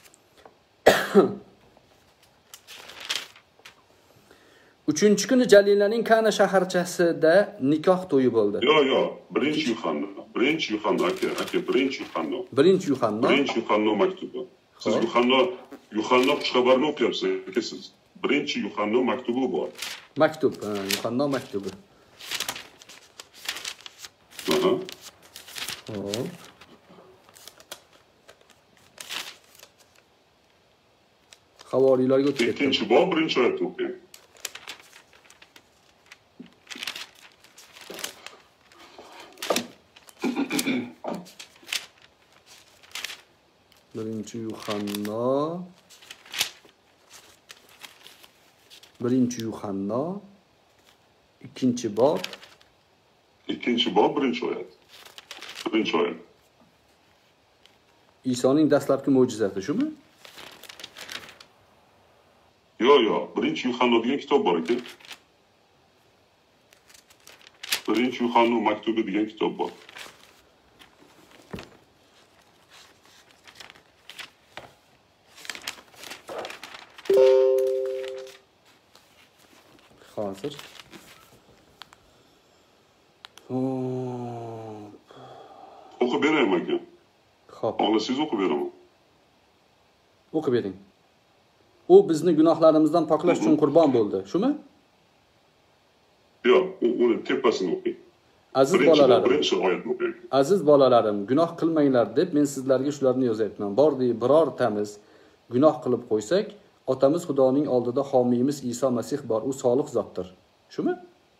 Uchinchi kuni Jalilaning Kana shaharchasida nikoh to'yi bo'ldi. Yo'q, birinchi Yuhanna aka, birinchi Yuhanna. Birinchi Yuhanna maktubi. Siz Yuhanna xushxabarni o'qiyapsiz aka siz. Birinchi Yuhanna maktubi bor. Maktub, Yuhanna maktubi. Aha. Hop. Havoriylarga o'tib ketdi. Ikkinchi bob birinchi oyatni o'qing. Birinchi Yuhanna ikkinchi bob birinchi oyat. Isoning dastlabki mo'jizasi shumi? Yo'q, birinchi Yuhanna degan kitob bor ekan. Birinchi Yuhanna maktubi degan kitob bor. Hozir. O'qib beraymi aka? Xo'p. Xohlasangiz o'qib beraman. O'qib bering. U bizni gunohlarimizdan poklash uchun qurbon bo'ldi, shumi? Yo'q, uni tepasini o'qing. Aziz bolalarim, birinchi oyatni o'qiylik. aziz bolalarim, gunoh qilmanglar deb men sizlarga shularni yozyapman. Bordi, birortamiz gunoh qilib qo'ysak, otamiz Xudoning oldida homiyimiz Iso Masih bor, u solih zotdir. Shumi?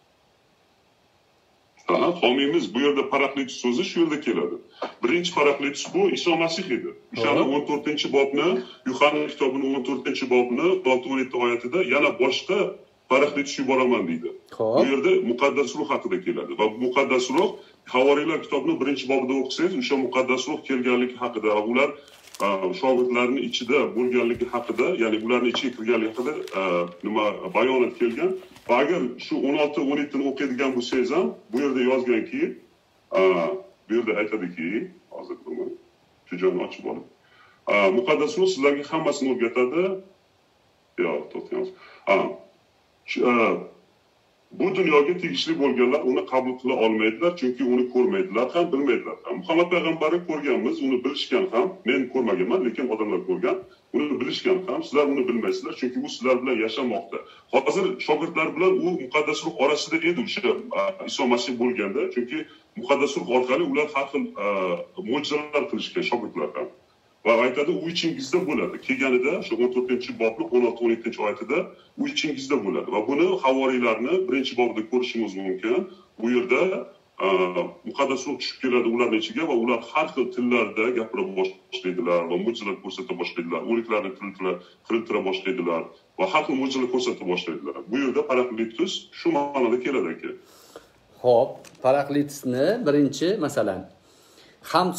Homiyimiz bu yerda Paraklitus so'zi shu yerda keladi. Birinchi Paraklitus bu Iso Masih edi. O'shani 14-bobni, Yuhanna kitobining 14-bobni 6-17 oyatida yana boshda Paraklitus yuboraman deydi. Bu yerda muqaddas ruh haqida keladi va muqaddas ruh Havoriylar kitobining 1-bobida o'qisangiz, o'sha muqaddas ruh kelganligi haqida va ular shogirdlarning ichida bo'lganligi haqida, ya'ni ularning ichiga kirganligi haqida nima bayonot kelgan. Va agar shu 16-17 ni o'qiydigan bo'lsangiz ham, bu yerda yozganki, bu yerda aytadiki, hozir nima shu joyni ochib olib, muqaddas ruh sizlarga hammasini o'rgatadi. Yo'q, to'xtaymiz. Bu dunyoga tegishli bo'lganlar uni qabul qila olmaydilar, chunki uni ko'rmaydilar ham, bilmaydilar ham. Muhammad payg'ambarni ko'rganmiz, uni bilishgan ham. Men ko'rmaganman, lekin odamlar ko'rgan. Uni bilishgan ham. Sizlar uni bilmaysizlar, chunki u sizlar bilan yashamoqda. Hozir shogirdlar bilan u muqaddas ruh orasida edi o'sha Iso Masih bo'lganda, chunki muqaddas ruh orqali ular har xil mo'jizalar qilishgan shogirdlar ham. Va aytadi, u ichingizda bo'ladi. Kelganida shu 14-bobning 16-17 oyatida u ichingizda bo'ladi. Va buni Havoriylarni 1-bobda ko'rishingiz mumkin. Bu yerda muqaddas ruh tushib keladi ularning ichiga va ular har xil tillarda gapira boshlaydilar va mo'jizalar ko'rsata boshlaydilar. O'liklarni tiriltira boshlaydilar va har xil mo'jizalar ko'rsata boshlaydilar. Bu yerda Paraklitus shu ma'noda keladi aka. Xo'p, Paraklitusni birinchi masalan hamd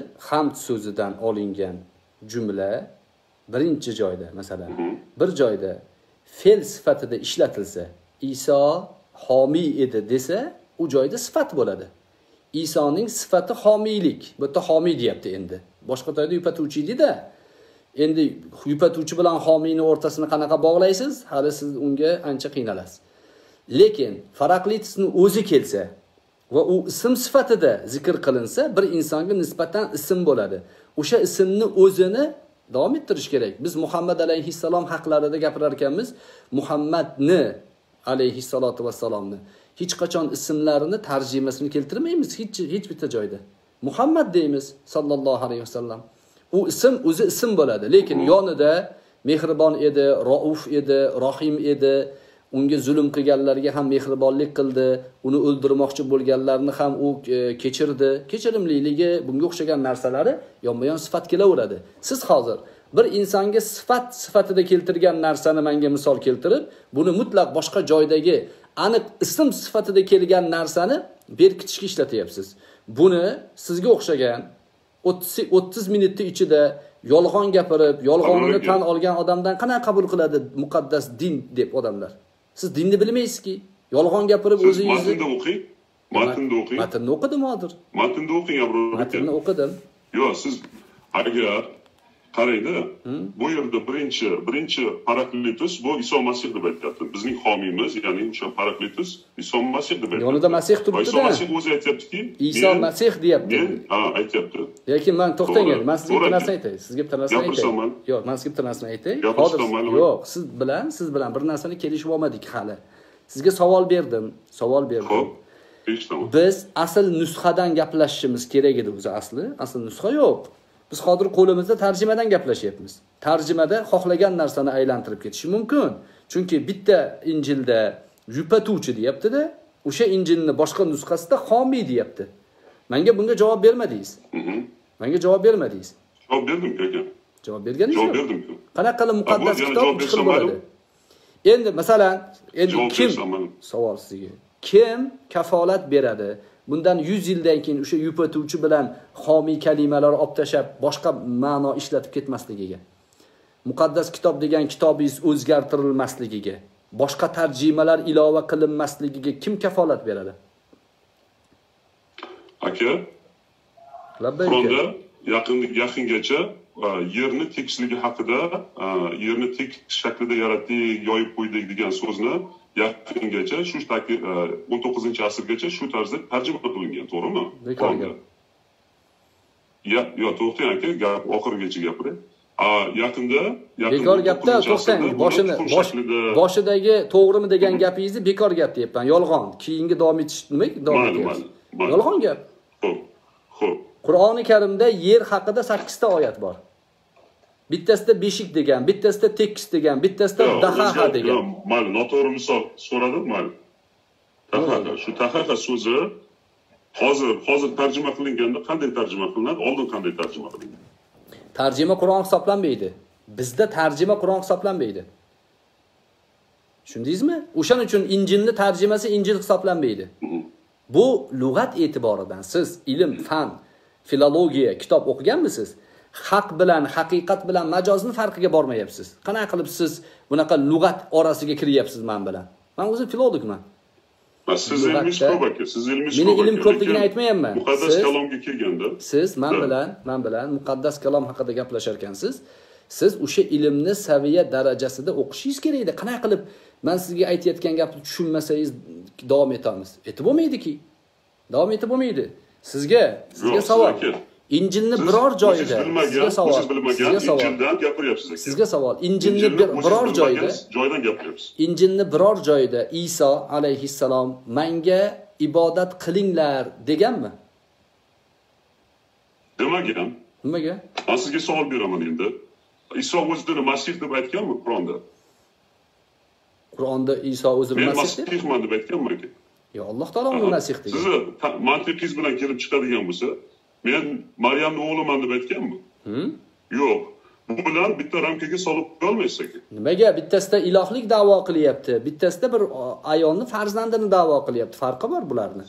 so'zidan olingan jumla birinchi joyda, masalan, bir joyda fe'l sifatida ishlatilsa, Iso homiy edi desa, u joyda sifat bo'ladi. Isoning sifati homiylik. Bu yerda homiy deyapti endi. Boshqa joyda yupatuvchi edi-da. Endi yupatuvchi bilan homiyning o'rtasini qanaqa bog'laysiz? Hali siz unga ancha qiynalasiz. Lekin Paraklitusni o'zi kelsa va u ism sifatida zikr qilinsa, bir insonga nisbatan ism bo'ladi. O'sha ismni o'zini davom ettirish kerak. Biz Muhammad alayhissalom haqlarida gapirar ekanmiz, Muhammadni alayhissalotu vassalomni hech qachon ismlarini tarjimasini keltirmaymiz hech bitta joyda. Muhammad deymiz sallallohu alayhi vasallam. U ism o'zi ism bo'ladi, lekin yonida mehribon edi, rauf edi, rohim edi. Unga zulm qilganlarga ham mehribonlik qildi, uni o'ldirmoqchi bo'lganlarni ham u kechirdi. Kechirimliligi, bunga o'xshagan narsalari yonma-yon sifat kelaveradi. Siz hozir bir insonga sifatida keltirgan narsani menga misol keltirib, buni mutlaq boshqa joydagi aniq ism sifatida kelgan narsani berkitishga ishlatyapsiz. Buni sizga o'xshagan 30 minutning ichida yolg'on gapirib, yolg'onini tan olgan odamdan qanaqa qabul qiladi muqaddas din deb odamlar? Siz dinni bilmaysizki, yolg'on gapirib o'zingizni matnni o'qing. Matnni o'qing. Matnni o'qidim hozir. Matnni o'qing, Abror. Matnni o'qidim. Yo'q, siz agar qaraydi, bu yerda birinchi Paraklitus bu Iso Masih deb aytyapti. Bizning homiyimiz, ya'ni o'sha Paraklitus Iso Masih deb aytyapti. Yonida Masih turibdi-da. Iso Masih o'zi aytyaptiki, Iso Masih deyapti. Aytyapti. Lekin men to'xtang, men sizga bitta narsa aytay. Sizga bitta narsa aytay. Yo'q, men sizga bitta narsa aytay. Hozir yo'q, siz bilan bir narsani kelishib olmadik hali. Sizga savol berdim. Xo'p, eshitaman. Biz asl nusxadan gaplashishimiz kerak edi o'zi asli. Asl nusxa yo'q. Biz hozir qo'limizda tarjimadan gaplashyapmiz. Tarjimada xohlagan narsani aylantirib ketishi mumkin. Chunki bitta Injilda yupatuvchi deyapti-da, o'sha Injilni boshqa nusxasida homiy deyapti. Menga bunga javob bermadingiz. Menga javob bermadingiz. Javob berdim aka. Javob berganingiz yo'q. Javob berdim. Qanaqa qilib muqaddas kitob chiqib bo'ladi? Endi masalan, kim savol sizga? Kim kafolat beradi? Bundan 100 yildan keyin o'sha yupatuvchi bilan homiy kalimalar olib tashab boshqa ma'no ishlatib ketmasligiga, muqaddas kitob degan kitobingiz o'zgartirilmasligiga, boshqa tarjimalar ilova qilinmasligiga kim kafolat beradi? Aka, Qur'onda yaqingacha yerni tekisligi haqida, yerni tekis shaklida yaratdik, yoyib qo'ydik degan so'zni yaqingacha shu 19-asrgacha shu tarzda tarjima qilingan, to'g'rimi? Bekorga. Yo'q, to'xtang aka, gap oxirigacha gapiring. Yaqinda bekor gapda to'xtang, boshidagi to'g'rimi degan gapingizni bekor gap deyapman, yolg'on. Keyingi davom etish nima? Davom etyapsiz. Yolg'on gap. Xo'p. Qur'oni Karimda yer haqida 8 ta oyat bor. Bittasida beshik degan, bittasida tekis degan, bittasida dahaha degan. Mayli, noto'g'ri misol so'radim, mayli. Dahaha, shu dahaha so'zi hozir tarjima qilinganda qanday tarjima qilinadi? Oldin qanday tarjima qilingan? Tarjima Qur'on hisoblanmaydi. Bizda tarjima Qur'on hisoblanmaydi. Tushundingizmi? O'shaning uchun Injilni tarjimasi Injil hisoblanmaydi. Bu lug'at e'tiboridan siz ilm, fan, filologiya kitob o'qiganmisiz? Haq bilan, haqiqat bilan majozni farqiga bormayapsiz. Qanaqa qilib siz bunaqa lug'at orasiga kiryapsiz men bilan? Men o'zim filologman. Siz ilmingiz ko'p aka, siz ilmingiz ko'p. Meni ilm ko'pligini aytmayapman. Muqaddas kalomga kelganda siz men bilan muqaddas kalom haqida gaplashar ekansiz. Siz o'sha ilmni saviya darajasida o'qishingiz kerak edi. Qanaqa qilib men sizga aytayotgan gapni tushunmasangiz davom etamiz? Etib bo'lmaydi-ki. Davom etib bo'lmaydi. Sizga savol. Injilni biror joyida sizga savol. Injildan gapiryapsiz aka. Sizga savol. Injilni biror joydan gapiryapsiz. Injilni biror joyida Iso alayhissalom menga ibodat qilinglar deganmi? Demagan. Nimaga? Men sizga savol beraman endi. Iso o'zini Masih deb aytganmi Qur'onda? Qur'onda Iso o'zini Masih deb? Men Masihman deb aytganmi aka? Yo, Alloh taolo uni Masih degan. Siz mantiqingiz bilan kelib chiqadigan bo'lsa, men Maryamning o'g'liman deb aytganmi? Yo'q. Bu bilan bitta ramkaga solib qo'yolmaysiz aka. Nimaga? Bittasida ilohlik da'vo qilyapti, bittasida bir ayolni farzandini da'vo qilyapti. Farqi bor bularni.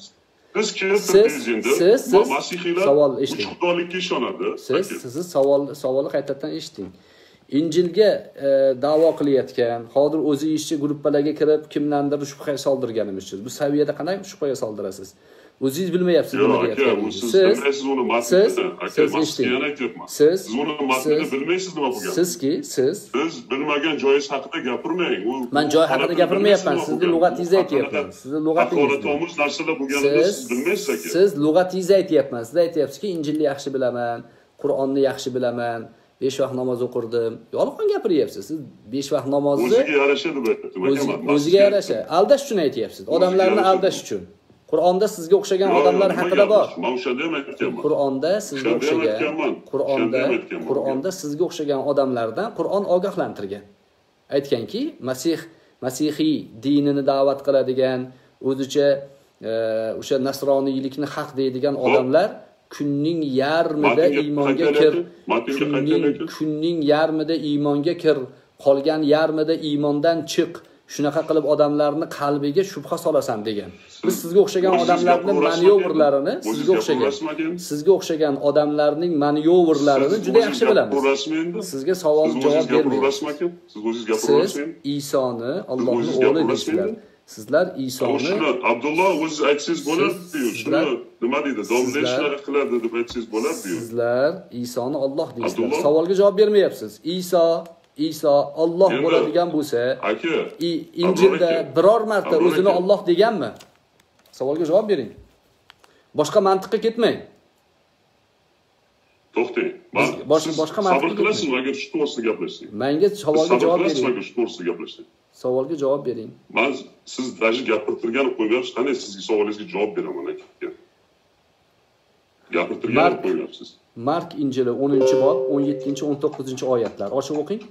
Siz Masihiylar savol eshiting. Xudolikka ishonadi. Siz savolni qaytadan eshiting. Injilga da'vo qilayotgan, hozir o'zi ishchi gruppalarga kirib kimlardir shubha soldirganimizsiz. Bu saviyada qanday shubhaga soldirasiz? O'zingiz bilmayapsiz nima deyotganingizni. Siz uni Masihiyani aytyapman. Siz uni Masihiyani bilmaysiz nima bo'lgan. Siz bilmagan joyingiz haqida gapirmang. Men joy haqida gapirmayapman. Sizni lug'atingizni aytyapman. Sizni lug'atingiz. Haqoratomuz narsalar bo'lganini siz bilmaysiz aka. Siz lug'atingizni aytyapman. Siz aytyapsizki, Injilni yaxshi bilaman, Qur'onni yaxshi bilaman. 5 vaqt namoz o'qirdim. Yolg'on gapiryapsiz. Siz 5 vaqt namozni o'ziga yarasha deb aytdim. O'ziga yarasha. Aldash uchun aytyapsiz. Odamlarni aldash uchun. Qur'onda sizga o'xshagan odamlar haqida bor. Men o'shanda ham aytganman. Qur'onda sizga o'xshagan Qur'onda sizga o'xshagan odamlardan Qur'on ogohlantirgan. Aytganki, Masihiy dinini da'vat qiladigan, o'zicha o'sha nasroniylikni haq deydigan odamlar kunning yarmida iymonga kir. Kunning yarmida iymonga kir, qolgan yarmida iymondan chiq. Shunaqa qilib odamlarni qalbiga shubha solasan degan. Biz sizga o'xshagan odamlarning manyovrlarini, sizga o'xshagan odamlarning manyovrlarini juda yaxshi bilamiz. Sizga savol javob bermaymiz. Siz Isoni Allohning o'g'li deysizlar. Sizlar Isoni Abdulloh o'zi aytsangiz bo'ladi-ku. Shuni nima deydi? Domlashlar qiladi deb aytsangiz bo'ladi-ku. Sizlar Isoni Alloh deysizlar. Savolga javob bermayapsiz. Iso Alloh bo'ladigan bo'lsa, Injilda biror marta o'zini Alloh deganmi? Savolga javob bering. Boshqa mantiqqa ketmang. To'xtang. Boshqa mantiqqa sabr qilasizmi agar shu to'g'risida gaplashsak? Menga savolga javob bering. Shu to'g'risida gaplashsak. Savolga javob bering. Men siz dashi gapirtirganib qo'ymayapsiz, qanday sizga savolingizga javob beraman aka? Gapirtirganib qo'ymayapsiz. Mark Injili 10-bob 17-19-oyatlar. Ochib o'qing.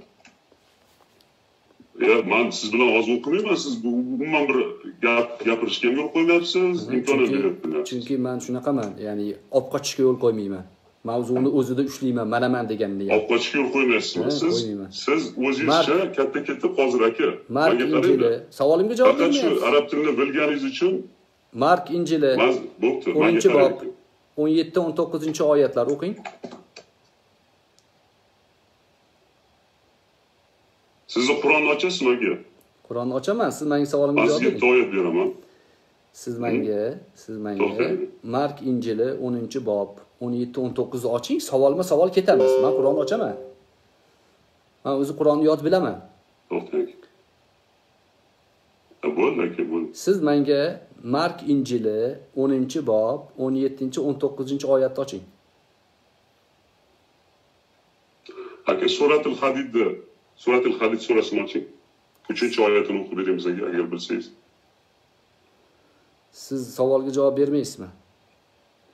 Men siz bilan hozir o'qimayman. Siz umuman bir gapirishga yo'l qo'ymayapsiz, imkoniyat beryapsiz. Chunki men shunaqaman, ya'ni olib qochishga yo'l qo'ymayman. Mavzuni o'zida ushlayman, manaman deganni. Olib qochishga yo'l qo'ymaysizmi? Siz o'zingizcha katta hozir aka. Mark Injili. Savolimga javob bermaysiz. Faqat shu arab tilini bilganingiz uchun Mark Injili 10-bob 17-19-oyatlar o'qing. Sizni Qur'onni ochasizmi aka? Qur'onni ochaman. Siz menga savolimga javob bering. Sizga to'yib beraman. Siz menga Mark Injili 10-bob 17-19 oching. Savolma-savol ketamiz. Men Qur'onni ochaman. Men o'zi Qur'onni yod bilaman. To'xtang. Bo'ldi aka, bo'ldi. Siz menga Mark Injili 10-bob 17-19-oyatni oching. Aka Suratul Hadid surasini oching. 3-oyatini o'qib beramiz agar bilsangiz. Siz savolga javob bermaysizmi?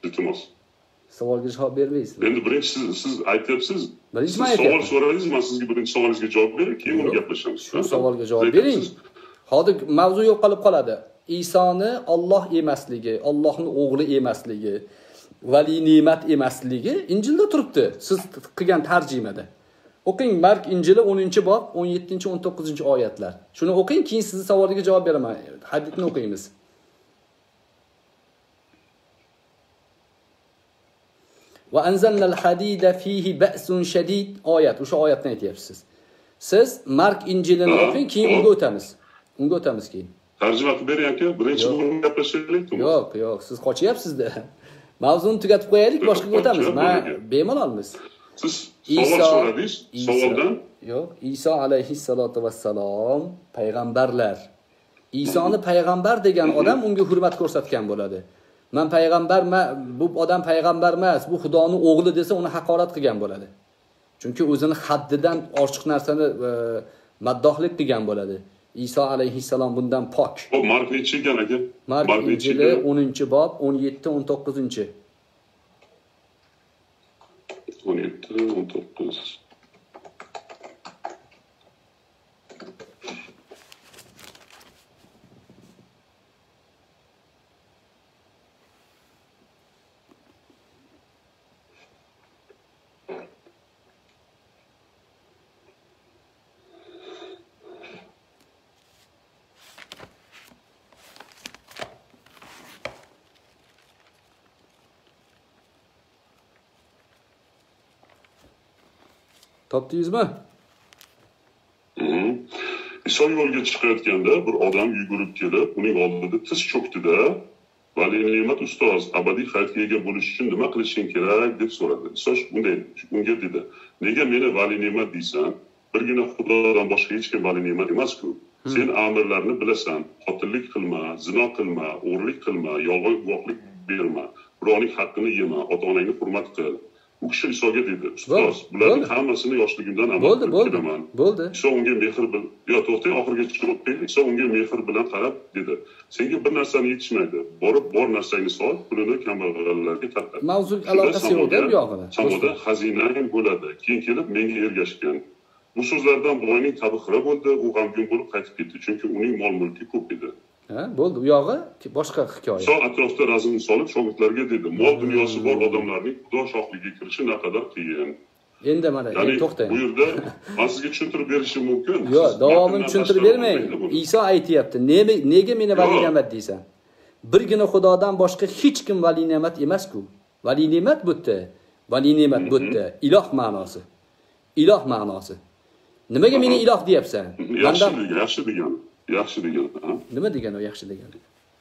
iltimos. Savolga javob bermaysiz. Endi birinchi siz aytyapsiz. Birinchi Siz men savol aytyapman. so'radingiz, men sizga birinchi savolingizga javob beray, keyin uni gaplashamiz. Shu savolga javob bering. Hozir mavzu yo'q qolib qoladi. Isoni Alloh emasligi, Allohning o'g'li emasligi, vali ne'mat emasligi Injilda turibdi. Siz qilgan tarjimada. O'qing Mark Injili 10-bob, 17-19-oyatlar. Shuni o'qing, keyin sizning savolingizga javob beraman. Hadisni o'qiymiz. Va anzalnal hadida fihi ba'sun shadid oyat. O'sha oyatni aytyapsiz. Siz Mark Injilini o'qing, keyin unga o'tamiz. Unga o'tamiz keyin. Tarjima qilib bering aka. Birinchi bo'lib gaplashaylik. Yo'q, siz qochyapsiz-da. Mavzuni tugatib qo'yaylik, boshqaga o'tamiz. Men bemalolmiz. Siz savol so'radingiz, savoldan yo'q, Iso alayhissalatu vassalom payg'ambarlar. Isoni payg'ambar degan odam unga hurmat ko'rsatgan bo'ladi. Men payg'ambarman, bu odam payg'ambar emas, bu Xudoning o'g'li desa uni haqorat qilgan bo'ladi. Chunki o'zini haddidan ochiq narsani maddohlik qilgan bo'ladi. Iso alayhissalom bundan pok. Bu Mark nechi ekan aka? Mark Injili 10-bob, 17-19. 17-19. Topdingizmi? Iso yo'lga chiqayotganda bir odam yugurib kelib, uning oldida tiz cho'kdi-da, "Vali ne'mat ustoz, abadiy hayotga ega bo'lish uchun nima qilishing kerak?" deb so'radi. Iso bunday unga dedi: "Nega meni vali ne'mat deysan? Birgina Xudodan boshqa hech kim vali ne'mat emas-ku. Sen amirlarni bilasan. Qotillik qilma, zino qilma, o'g'rilik qilma, yolg'on guvohlik berma, birovning haqqini yema, ota-onangni hurmat qil." U kishi Isoga dedi: "Ustoz, bularning hammasini yoshligimdan amal qilib kelaman." Bo'ldi. Iso unga mehr bilan, yo to'xtang, oxirigacha chiqib Iso unga mehr bilan qarab dedi: "Senga bir narsani yetishmaydi. Borib bor narsangni sol, pulini kambag'allarga tarqat. Mavzu aloqasi yo'q-da bu yog'ida. Samoda xazinang bo'ladi. Keyin kelib menga ergashgan." Bu so'zlardan boyning tabi xira bo'ldi, u g'amgin bo'lib qaytib ketdi, chunki uning mol-mulki ko'p edi. Ha, bo'ldi. U yog'i boshqa hikoya. Iso atrofda razm solib shogirdlarga dedi: "Mol dunyosi bor odamlarning Xudo shohligiga kirishi naqadar qiyin." Endi mana, to'xtang. Bu yerda men sizga tushuntirib berishim mumkin. Yo'q, davomini tushuntirib bermang. Iso aytayapti: "Nega meni vali ne'mat deysan? Birgina Xudodan boshqa hech kim vali ne'mat emas-ku. Vali ne'mat bu yerda. Vali ne'mat bu yerda iloh ma'nosi. Iloh ma'nosi. Nimaga meni iloh deyapsan? Yaxshi degan. Yaxshi degan, ha? Nima degani o yaxshi degani?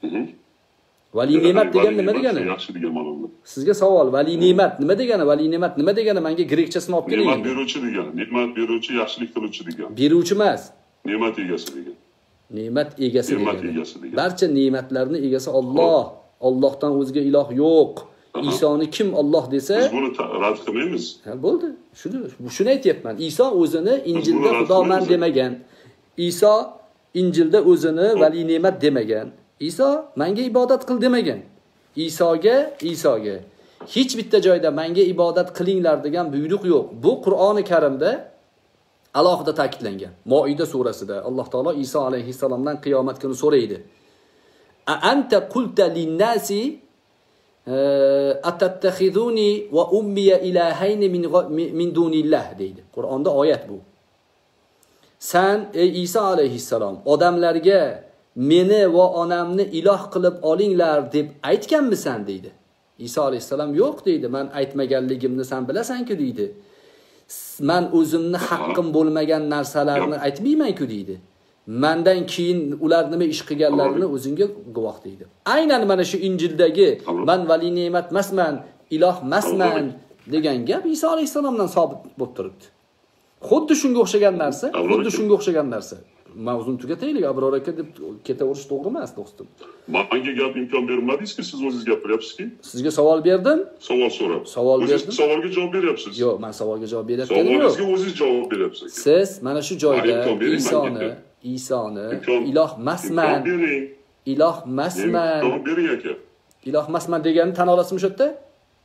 Vali ne'mat degan nima degani? Yaxshi degan ma'noda. Sizga savol, vali ne'mat nima degani? Vali ne'mat nima degani? Menga grekchasini olib keling. Ne'mat beruvchi degani. Ne'mat beruvchi, yaxshilik qiluvchi degani. Beruvchi emas. Ne'mat egasi degan. Ne'mat egasi Ne'mat degani. egasi degan. Barcha ne'matlarning egasi Alloh. Allohdan o'zga iloh yo'q. Isoni kim Alloh desa, biz buni rad qilmaymiz. Ha, bo'ldi. Shuni aytayapman. Iso o'zini Injilda Xudoman demagan. Iso Injilda o'zini vali ne'mat demagan. Iso menga ibodat qil demagan. Isoga hech bitta joyda menga ibodat qilinglar degan buyruq yo'q. Bu Qur'oni Karimda alohida ta'kidlangan. Moida surasida Alloh taolo Iso alayhissalomdan qiyomat kuni so'raydi: "A anta qulta lin-nasi atattakhizuni va ummiya ilahayni min dunillah" deydi. Qur'onda oyat bu. Sen ey Iso alayhissalom odamlarga meni va onamni iloh qilib olinglar deb aytganmisan deydi. Iso alayhissalom yo'q deydi. Men aytmaganligimni sen bilasan-ku deydi. Men o'zimni haqqim bo'lmagan narsalarni aytmayman-ku deydi. Mendan keyin ular nima ish qilganlarini o'zingga guvoh deydi. Aynan mana shu Injildagi men vali ne'mat emasman, iloh emasman degan gap Iso alayhissalomdan sobit bo'lib turibdi. Xuddi shunga o'xshagan narsa. Mavzuni tugataylik. Abror aka deb ketaverish to'g'ri emas, do'stim. Menga gap imkon bermadingiz-ku, siz o'zingiz gapiryapsizki. Sizga savol berdim. Savol so'rab. O'zingiz savolga javob beryapsiz. Yo'q, men savolga javob beryapganim yo'q. Savolingizga o'zingiz javob beryapsiz. Siz mana shu joyda Isoni iloh emasman. Iloh emasman. Imkon bering aka. Iloh emasman deganini tan olasizmi shu yerda?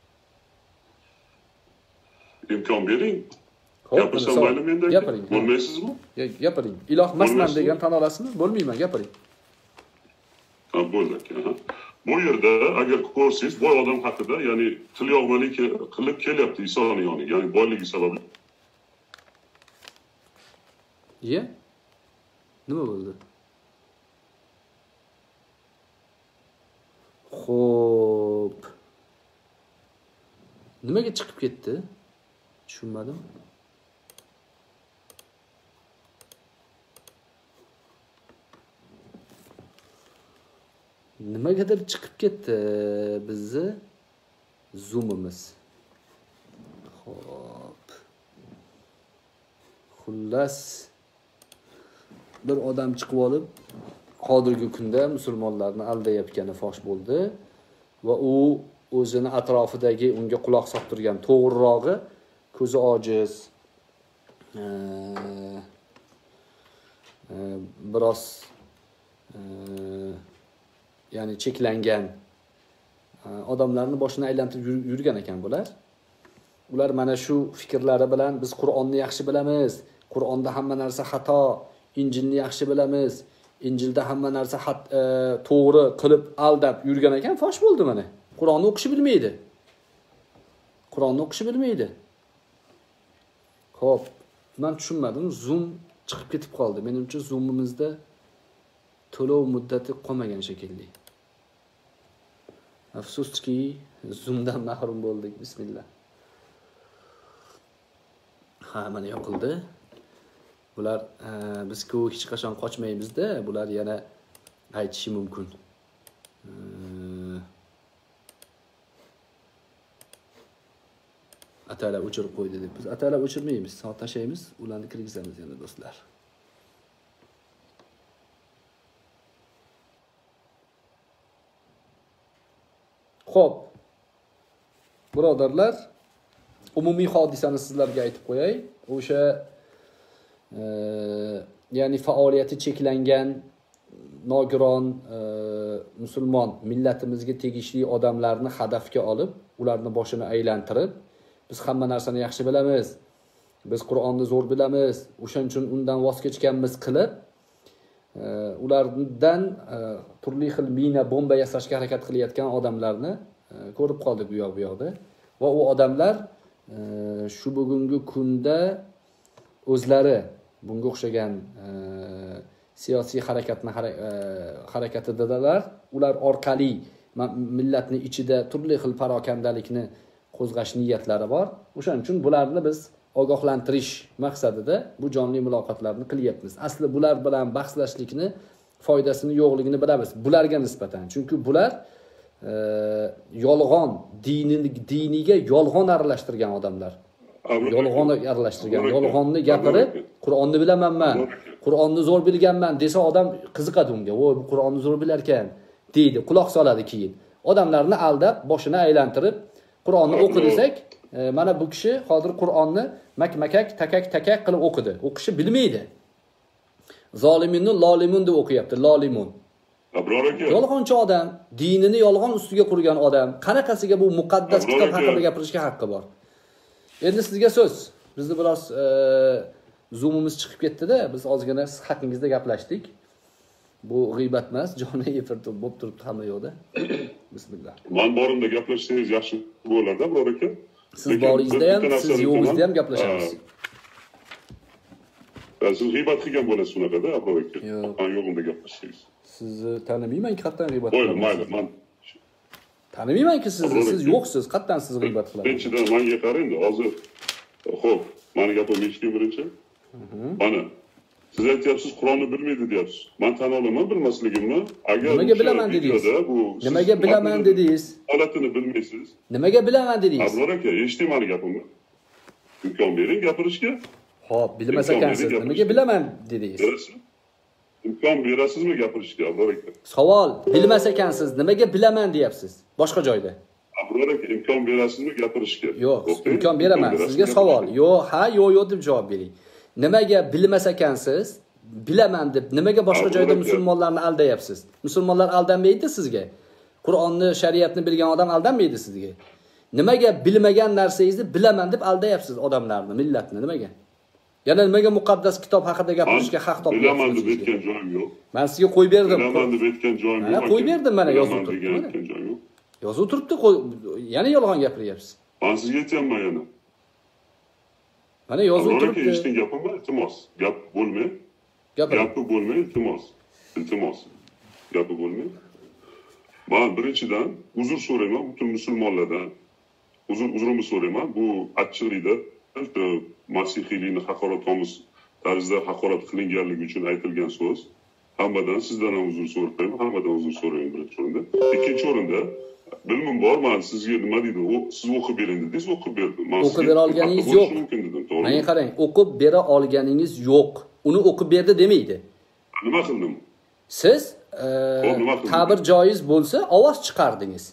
imkon bering. Xo'p, Gapirsam mayli menda. gapiring. Bo'lmaysizmi? Gapiring. Iloh emasman Bo'lmaysizmi? degan tan olasizmi? Bo'lmayman, gapiring. Ha, bo'ldi aka. Bu yerda agar ko'rsangiz boy odam haqida, ya'ni tilyog'malik qilib kelyapti Isoning yoniga, ya'ni boyligi sababli. Iya? Nima bo'ldi? Xo'p. Nimaga chiqib ketdi? Tushunmadim. Nimagadir chiqib ketdi bizni zoomimiz. Xo'p. Xullas bir odam chiqib olib hozirgi kunda musulmonlarni aldayotgani fosh bo'ldi va u o'zini atrofidagi unga quloq solib turgan to'g'rirog'i ko'zi ojiz, biroz ya'ni cheklangan odamlarni boshini aylantirib yurgan ekan bular. Ular mana shu fikrlari bilan biz Qur'onni yaxshi bilamiz, Qur'onda hamma narsa xato, Injilni yaxshi bilamiz, Injilda hamma narsa to'g'ri qilib aldab yurgan ekan, fosh bo'ldi mana. Qur'onni o'qishi bilmaydi. Qur'onni o'qishi bilmaydi. Xo'p, men tushunmadim, zoom chiqib ketib qoldi. Menimcha zoomimizda to'lov muddati qolmagan shekilli. Afsuski, zoomdan mahrum bo'ldik. Bismillah. Ha, mana yoqildi. Bular biz-ku hech qachon qochmaymiz-da, bular yana aytishi mumkin. Atalar o'chirib qo'ydi deb. Biz atalar o'chirmaymiz, soat tashlaymiz, ularni kirgizamiz yana do'stlar. Xo'p. Birodarlar, umumiy hodisani sizlarga aytib qo'yay. O'sha ya'ni faoliyati cheklangan nogiron musulmon millatimizga tegishli odamlarni hadafga olib, ularni boshini aylantirib, biz hamma narsani yaxshi bilamiz, biz Qur'onni zo'r bilamiz, o'shaning uchun undan voz kechganmiz qilib, ulardan turli xil mina bomba yasashga harakat qilayotgan odamlarni ko'rib qoldik bu yoqda. Va u odamlar shu bugungi kunda o'zlari bunga o'xshagan siyosiy harakatidalar, ular orqali millatni ichida turli xil parokandalikni qo'zg'ash niyatlari bor. O'shaning uchun bularni biz ogohlantirish maqsadida bu jonli muloqotlarni qilyapmiz. Asli bular bilan bahslashlikni foydasini yo'qligini bilamiz. Bularga nisbatan. Chunki bular yolg'on diniga yolg'on aralashtirgan odamlar. Yolg'onni aralashtirgan, yolg'onni gapirib, Qur'onni bilamanman, Qur'onni zo'r bilganman desa odam qiziqadi unga. Voy, bu Qur'onni zo'r bilar ekan, deydi, quloq soladi keyin. Odamlarni aldab, boshini aylantirib, Qur'onni o'qi desak, mana bu kishi hozir Qur'onni makmakak, takak qilib o'qidi. O'qishi bilmaydi. Zoliminni lolimun deb o'qiyapti, lolimun. Yolg'onchi odam, dinini yolg'on ustiga qurgan odam, qanaqasiga bu muqaddas kitob haqida gapirishga haqqi bor? Endi sizga so'z. Bizni biroz zoomimiz chiqib ketdi-da, biz ozgina siz haqingizda gaplashdik. Bu g'iybat emas, jonli efir bo'lib turibdi hamma yo'qda. Bismillah. Men borimda gaplashsangiz yaxshi bo'lar-da, biror aka. Siz boringizda ham, siz yo'g'ingizda ham gaplashamiz. Siz g'iybat qilgan bo'lasiz unaqada, biror aka. Yo'q. Men yo'g'imda gaplashsangiz. Sizni tanimayman, qayerdan g'iybat qilaman. Mayli, men tanimayman-ki sizni, siz yo'qsiz, qayerdan siz g'iybat qilasiz? Birinchidan menga qarang, hozir xo'p, meni gapimni eshitgan birinchi. Mana siz aytyapsiz, Qur'onni bilmaydi deyapsiz. Men tan olaman bilmasligimni. Agar nimaga bilaman dedingiz? Nimaga bilaman dedingiz? Holatini bilmaysiz. Nimaga bilaman dedingiz? Abror aka, eshiting meni gapimni. Imkon bering gapirishga. Xo'p, bilmas ekansiz, nimaga bilaman dedingiz? Imkon berasizmi gapirishga, Abror aka? Savol, bilmas ekansiz, nimaga bilaman deyapsiz? Boshqa joyda. Abror aka, imkon berasizmi gapirishga? Yo'q, imkon beraman. Sizga savol. Yo'q, ha, yo'q deb javob bering. Nimaga bilmas ekansiz? Bilaman deb nimaga boshqa joyda musulmonlarni aldayapsiz? Musulmonlar aldanmaydi sizga. Qur'onni, shariatni bilgan odam aldanmaydi sizga. Nimaga bilmagan narsangizni bilaman deb aldayapsiz odamlarni, millatni nimaga? Yana nimaga muqaddas kitob haqida gapirishga haq topyapsiz? Bilaman deb aytgan joyim yo'q. Men sizga qo'yib berdim. Bilaman deb aytgan joyim yo'q. Mana qo'yib berdim, mana yozib Bilaman degan turibdi. aytgan joyim yo'q. Yozuv turibdi, yana yolg'on gapiryapsiz. Men sizga aytayapman yana. Mana yozuv turibdi. Eshitgan gapim bor, iltimos. Gap bo'lmay. Gapi bo'lmay, iltimos. Iltimos. Gapi bo'lmay. Men birinchidan uzr so'rayman butun musulmonlardan. Uzrimni so'rayman. Bu achchiqlikda masihiylikni haqoratomuz tarzda haqorat qilinganligi uchun aytilgan so'z. Hammadan sizdan ham uzr so'rayman, hammadan uzr so'rayman birinchi o'rinda. Ikkinchi o'rinda bilmim bor, men sizga nima deydi, siz o'qib bering dedingiz, o'qib berdim. O'qib bera olganingiz yo'q. Menga qarang, o'qib bera olganingiz yo'q. Uni o'qib berdi demaydi. Nima qildim? Siz ta'bir joiz bo'lsa ovoz chiqardingiz.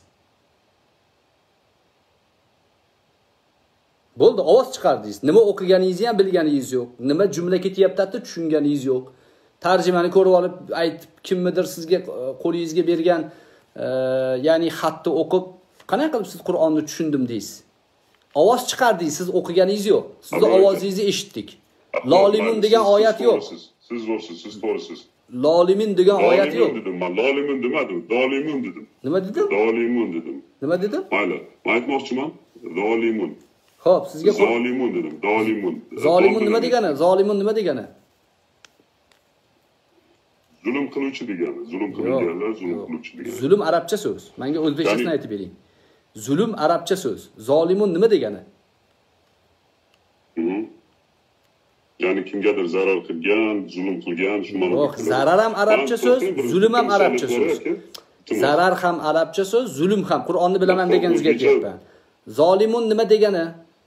Bo'ldi, ovoz chiqardingiz. Nima o'qiganingizni ham bilganingiz yo'q. Nima jumla ketyapti tushunganingiz yo'q. Tarjimani ko'rib olib aytib kimnidir sizga qo'lingizga bergan ya'ni xatni o'qib qanday qilib siz Qur'onni tushundim deysiz. Ovoz chiqardingiz, siz o'qiganingiz yo'q. Sizni ovozingizni eshitdik. Lolimun degan oyat yo'q. Siz zo'rsiz, siz to'g'risiz. Lolimin degan oyat yo'q. Men lolimun demadim, dolimun dedim. Nima dedim? Dolimun dedim. Nima dedim? Mayli, men aytmoqchiman, dolimun. Xo'p, sizga zolimun dedim, dolimun. Zolimun nima degani? Zolimun nima degani? Zulm qiluvchi degani, zulm qilganlar zulm qiluvchi degani. Zulm arabcha so'z. Menga o'zbekchasini aytib bering. Zulm arabcha so'z. Zolimun nima degani? Ya'ni kimgadir zarar qilgan, zulm qilgan, shu ma'noda. Yo'q, zarar ham arabcha so'z, zulm ham arabcha so'z. Zarar ham arabcha so'z, zulm ham. Qur'onni bilaman deganingizga aytyapman. Zolimun nima degani?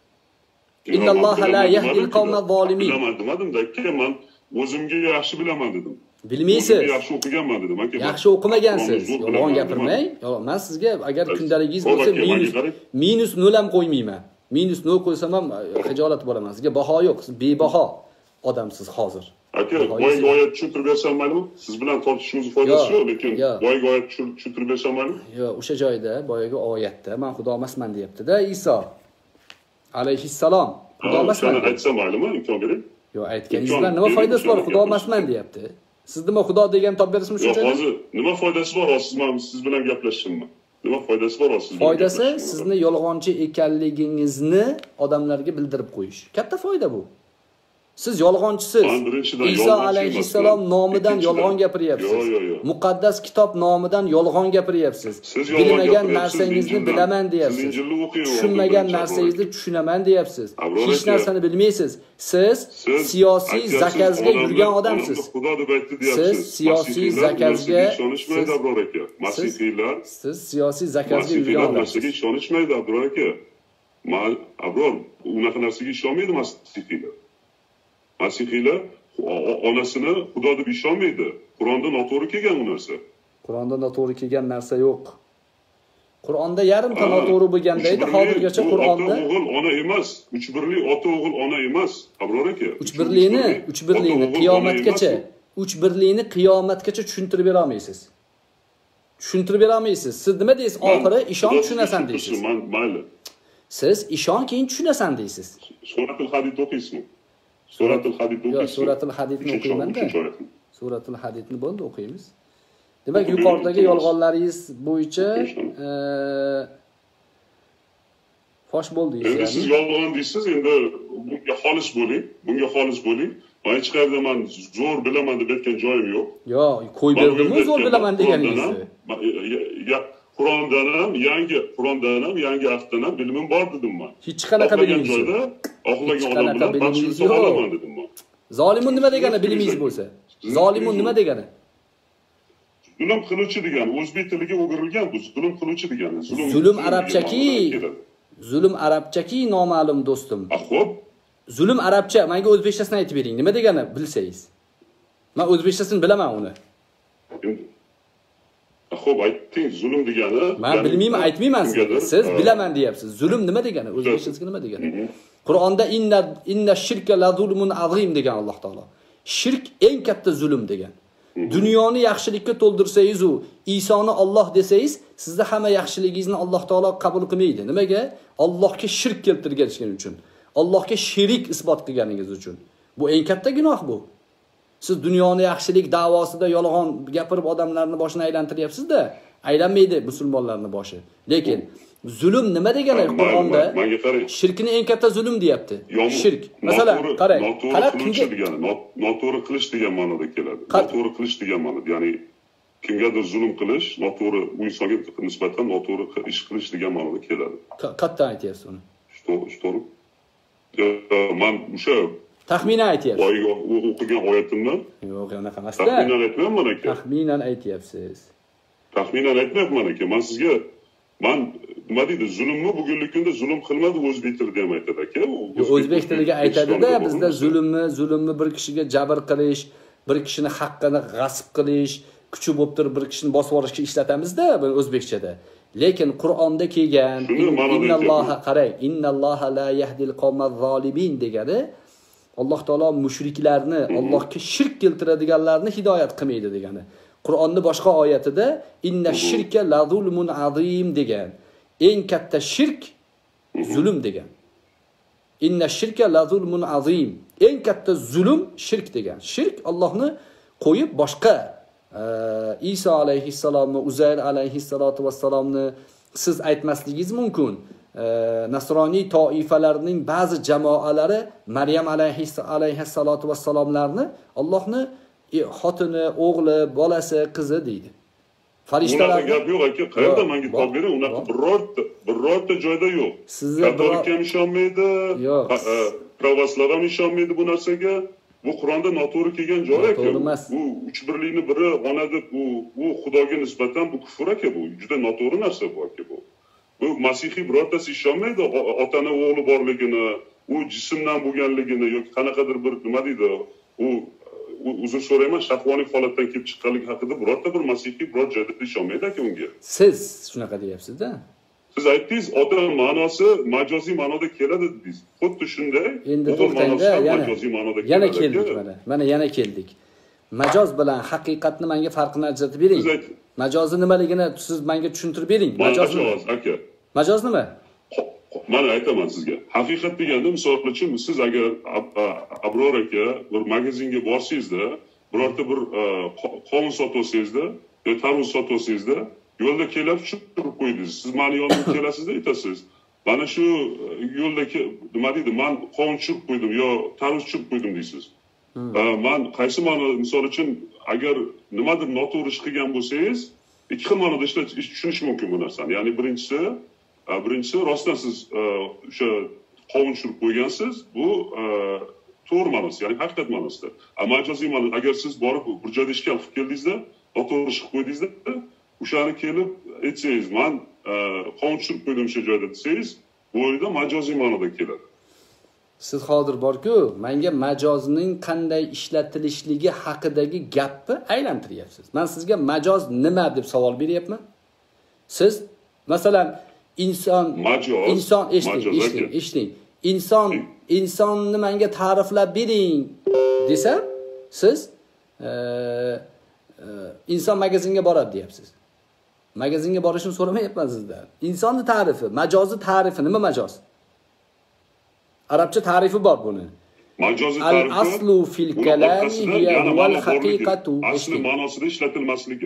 Innalloha la yahdil qawmaz zolimin. Bilaman demadim-da, men o'zimga yaxshi bilaman dedim. Bilmaysiz. Yaxshi o'qiganman dedim. Yaxshi o'qimagansiz. Yolg'on gapirmang. Men sizga agar kundaligingiz bo'lsa minus 0 ham qo'ymayman. Minus 0 qo'ysam ham xijolat bo'laman. Sizga baho yo'q. Siz bebaho odamsiz hozir. Aka, boyagi oyat tushuntirib bersam maylimi? Siz bilan tortishishimiz foydasi yo'q, lekin boyagi oyat tushuntirib bersam maylimi? Yo'q, o'sha joyda boyagi oyatda men xudo emasman deyapti-da Iso alayhissalom. Xudo emasman. Shuni aytsam maylimi? Imkon bering. Yo'q, aytganingiz bilan nima foydasi bor? Xudo emasman deyapti. Siz nima xudo degan top berasizmi shuncha? Yo'q, hozir nima foydasi bor? Siz bilan gaplashishimmi? Nima foydasi bor siz? Foydasi sizni yolg'onchi ekanligingizni odamlarga bildirib qo'yish. Katta foyda bu. Siz yolg'onchisiz. Iso alayhissalom nomidan yolg'on gapiryapsiz. Muqaddas kitob nomidan yolg'on gapiryapsiz. Bilmagan narsangizni bilaman deyapsiz. Tushunmagan narsangizni tushunaman deyapsiz. Hech narsani bilmaysiz. Siz siyosiy zakazga yurgan odamsiz. Siz siyosiy zakazga ishonishmaydi Abror aka. Masihiylar siz siyosiy zakazga yurgan odamsiz. Ishonishmaydi Abror aka. Abror unaqa narsaga ishonmaydi masihiylar. Masihiylar onasini xudo deb ishonmaydi. Qur'onda noto'g'ri kelgan u narsa. Qur'onda noto'g'ri kelgan narsa yo'q. Qur'onda yarimta noto'g'ri bo'lganda edi, hozirgacha Qur'onda o'g'il ona emas, 3 birli ota o'g'il ona emas, Abror aka. 3 birlikni qiyomatgacha, 3 birlikni qiyomatgacha tushuntirib bera olmaysiz. Tushuntirib bera olmaysiz. Siz nima deysiz? Oxiri ishon tushunasan deysiz. Mayli. Siz ishon keyin tushunasan deysiz. Suratul Hadid o'qiysizmi? Suratul Hadid o'qiysizmi? Suratul Hadidni o'qiyman-da. Suratul Hadidni bo'ldi o'qiymiz. Demak, yuqoridagi yolg'onlaringiz bo'yicha fosh bo'ldingiz. Endi siz yolg'on deysiz, endi bunga xolis bo'ling. Men hech qayerda men zo'r bilaman deb aytgan joyim yo'q. Yo'q, qo'yib berdim-ku zo'r bilaman deganingizni. Qur'ondan ham yangi ahddan ham bilimim bor dedim men. Hech qanaqa bilimingiz yo'q. Xohlagan odam bilan baxshilisa olaman dedim men. Zolimun nima degani bilimingiz bo'lsa? Zolimun nima degani? Zulm qiluvchi degani, o'zbek tiliga o'girilgan bu zulm qiluvchi degani. Zulm arabchaki. Zulm arabchaki noma'lum do'stim. Xo'p. Zulm arabcha, menga o'zbekchasini aytib bering. Nima degani bilsangiz? Men o'zbekchasini bilaman uni. Xo'p, ayting, zulm degani. Men bilmayman, aytmayman sizga. Siz bilaman deyapsiz. Zulm nima degani? O'zbekchasiga nima degani? Qur'onda inna shirka la zulmun azim degan Alloh taolo. Shirk eng katta zulm degan. Dunyoni yaxshilikka to'ldirsangiz u Isoni Alloh desangiz, sizda hamma yaxshiligingizni Alloh taolo qabul qilmaydi. Nimaga? Allohga shirk keltirganingiz uchun. Allohga sherik isbot qilganingiz uchun. Bu eng katta gunoh bu. Siz dunyoni yaxshilik da'vosida yolg'on gapirib odamlarni boshini aylantiryapsiz-da, aylanmaydi musulmonlarning boshi. Lekin zulm nima degani Qur'onda? Shirkni eng katta zulm deyapti. Shirk. Masalan, qarang, qilish degani, noto'g'ri qilish degan ma'noda keladi. Noto'g'ri qilish degan ma'noda, ya'ni kimgadir zulm qilish, noto'g'ri u insonga nisbatan noto'g'ri ish qilish degan ma'noda keladi. Qayerdan aytyapsiz uni? To'g'ri. Men o'sha taxminan aytyapsiz. O'qigan oyatimdan? Yo'q, unaqa emas. Taxminan aytmayapman aka. Taxminan aytyapsiz. Taxminan aytmayapman aka. Men sizga nima deydi, zulmni bugungi kunda zulm qilmadi o'zbek tilida ham aytadi aka. O'zbek tiliga aytadi-da, bizda zulmni bir kishiga jabr qilish, bir kishini haqqini g'asb qilish, kuchi bo'lib turib bir kishini bosib olishga ishlatamizda o'zbekchada. Lekin Qur'onda kelgan innalloha qarang, innalloha la yahdil qawmaz zolimin degani Alloh taolo mushriklarni, Allohga shirk keltiradiganlarni hidoyat qilmaydi degani. Qur'onning boshqa oyatida inna shirka la zulmun azim degan. Eng katta shirk zulm degan. Inna shirka la zulmun azim. Eng katta zulm shirk degan. Shirk Allohni qo'yib boshqa Isa alayhissalomni, Uzayr alayhissalatu vassalomni siz aytmasligingiz mumkin. Nasroniy toifalarning ba'zi jamoalari Maryam alayhissalatu vassalomlarni Allohni xotini, o'g'li, bolasi, qizi deydi. Farishtalar gap yo'q aka, qayerda menga to'g'ri bering, unaqa birorta joyda yo'q. Katolik ham ishonmaydi, pravoslav ham ishonmaydi bu narsaga. Bu Qur'onda noto'g'ri kelgan joy aka. Bu uch birlikni biri ona deb bu Xudoga nisbatan bu kufr aka, bu juda noto'g'ri narsa bu aka bu. Bu masihiy birortasi ishonmaydi otani o'g'li borligini, u jismdan bo'lganligini yoki qanaqadir bir nima deydi, uzr so'rayman, shahvoniy holatdan kelib chiqqanligi haqida birorta bir masihiy biror joyda ishonmaydi aka unga. Siz shunaqa deyapsiz-da. Siz aytdingiz, ota ma'nosi majoziy ma'noda keladi dedingiz. Xuddi shunday. Endi to'xtangda, yana keldik mana yana keldik. Majoz bilan haqiqatni menga farqini ajratib bering. Majozi nimaligini siz menga tushuntirib bering. Majoz aka. Majoz nima? Mana aytaman sizga. Haqiqat deganda misol uchun siz agar Abror aka bir magazinga borsangizda, birorta bir qovun sotib olsangizda, yo tarvuz sotib olsangizda, yo'lda kelib tushirib qo'ydingiz. Siz meni yonimga kelasizda aytasiz. Mana shu yo'lda nima deydi, men qovun tushirib qo'ydim yo tarvuz tushirib qo'ydim deysiz. Men qaysi ma'no misol uchun agar nimadir noto'g'ri ish qilgan bo'lsangiz, ikki xil ma'noda tushunish mumkin bu narsani. Ya'ni birinchisi rostdan siz o'sha qovun tushirib qo'ygansiz, bu to'g'ri ma'nosi, ya'ni haqiqat ma'nosida. Majoziy ma'no, agar siz borib bir joyda ishga qilib keldingizda, noto'g'ri ish qilib qo'ydingizda, o'shani kelib aytsangiz, men qovun tushirib qo'ydim o'sha joyda desangiz, bu yerda majoziy ma'noda keladi. Siz hozir borku, menga majozning qanday ishlatilishligi haqidagi gapni aylantiryapsiz. Men sizga majoz nima deb savol beryapman. Siz masalan inson eshiting. Insonni menga ta'riflab bering desam, siz inson magazinga boradi deyapsiz. Magazinga borishni so'ramayapman sizdan. Insonni ta'rifi, majozi ta'rifi nima majoz? Arabcha ta'rifi bor buni. Majozi ta'rifi al-aslu fil kalami hiya wal haqiqatu. Asli ma'nosida ishlatilmasligi.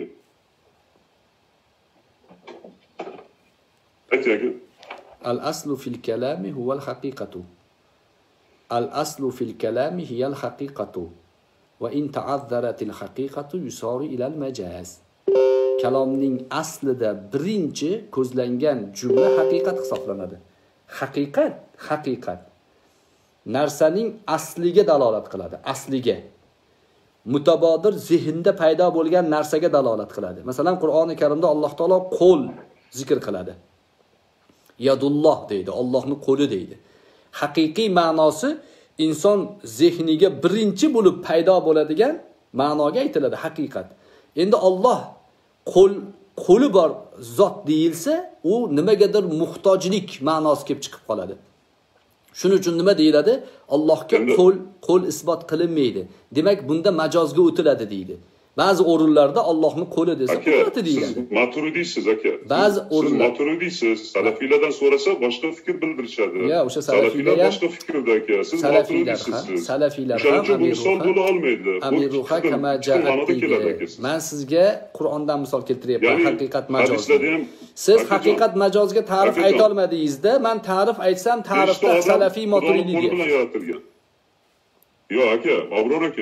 Ayting. Al-aslu fil kalami huwa al-haqiqatu. Al-aslu fil kalami hiya al-haqiqatu. Va in ta'azzarat al-haqiqatu yusaru ila al-majaz. Kalomning aslida birinchi ko'zlangan jumla haqiqat hisoblanadi. Haqiqat narsaning asliga dalolat qiladi, asliga. Mutabodir zehnda paydo bo'lgan narsaga dalolat qiladi. Masalan, Qur'oni Karimda Alloh taolo qo'l zikr qiladi. Yadulloh deydi, Allohning qo'li deydi. Haqiqiy ma'nosi inson zehniga birinchi bo'lib paydo bo'ladigan ma'noga aytiladi haqiqat. Endi Alloh qo'li bor zot deyilsa, u nimagadir muhtojlik ma'nosi kelib chiqib qoladi. Shuning uchun nima deyiladi? Allohga qo'l isbot qilinmaydi. Demak, bunda majozga o'tiladi deydi. Ba'zi o'rinlarda Allohning qo'li desa Aka, qudrati siz deyiladi. Maturidiysiz aka. Ba'zi Siz o'rinlar. Maturidiysiz. Salafiylardan so'rasa boshqa fikr bildirishadi. Ya, o'sha salafiylar ham boshqa fikrda aka. Siz salafiylar Maturidiysiz. ham, salafiylar Shuning ham uchun bu Amir misol Ruha- bo'la olmaydi. Amir Ruha kama ja'at deydi. Men sizga Qur'ondan misol keltiryapman, Ya'ni, haqiqat majozni. hadislarda ham Siz akajon, haqiqat majozga ta'rif akajon, ayta olmadingizda, men ta'rif aytsam, ta'rifda nechta odam salafiy Xudoning qo'li Maturidi bilan deyapsiz. yaratilgan. Yo'q aka, Abror aka,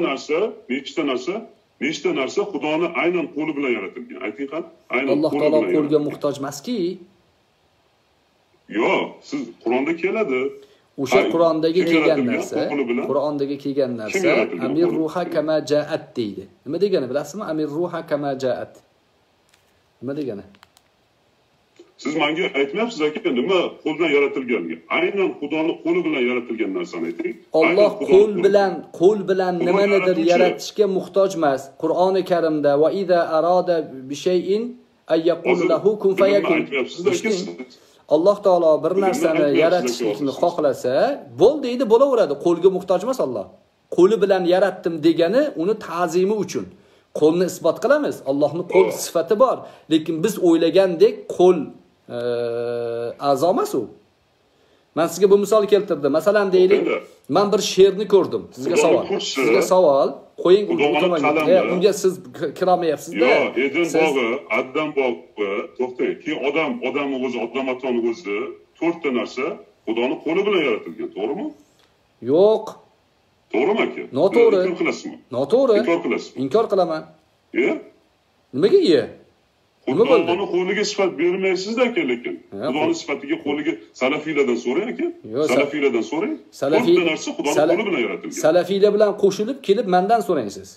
nechta narsa Xudoni aynan qo'li bilan yaratilgan. Ayting qani? Aynan Alloh qo'li taolo bilan qo'lga yaratilgan. muhtoj emaski. Yo'q, siz Qur'onda keladi. O'sha Qur'ondagi Kim kelgan yaratilgan narsa, qo'li bilan? Qur'ondagi kelgan narsa yaratilgan Amir qo'li? Ruha kama ja'at deydi. Nima degani bilasizmi? Amir Ruha kama ja'at. Nima degani? Siz menga aytmayapsiz aka, nima qo'ldan yaratilganini. Aynan Xudoning qo'li bilan yaratilgan narsani ayting. Alloh qo'l bilan Xudo nimanidir yaratuvchi. yaratishga muhtoj emas. Qur'oni Karimda va iza arada bi shay'in ay yaqulu lahu kun fayakun. Alloh taolo bir narsani yaratishni xohlasa, bo'l deydi, bo'laveradi. Qo'lga muhtoj emas Alloh. Qo'li bilan yaratdim degani uni ta'zimi uchun. Qo'lni isbot qilamiz. Allohning qo'l sifati bor, lekin biz o'ylagandek qo'l a'zo emas u. Men sizga bu misol keltirdim. Masalan deylik, men bir she'rni ko'rdim. Sizga savol. Qo'ying unga siz kirolmayapsiz-da. Yo'q, Eden bog'i, Adam bog'i, to'xtang. Keyin odamning o'zi, odamning o'zi 4 ta narsa Xudoning qo'li bilan yaratilgan, to'g'rimi? Yo'q. To'g'rimi aka? Noto'g'ri. Inkor qilasizmi? Noto'g'ri. Inkor qilasizmi? Inkor qilaman. Nimaga ye? Nima bo'ldi? Xudoning qo'liga sifat bermaysiz-da aka, lekin. Xudoning sifatiga qo'liga salafiylardan so'rang aka. Salafiylardan so'rang. Salafiy narsa Xudoning qo'li bilan yaratilgan. Salafiylar bilan qo'shilib kelib mendan so'rang siz.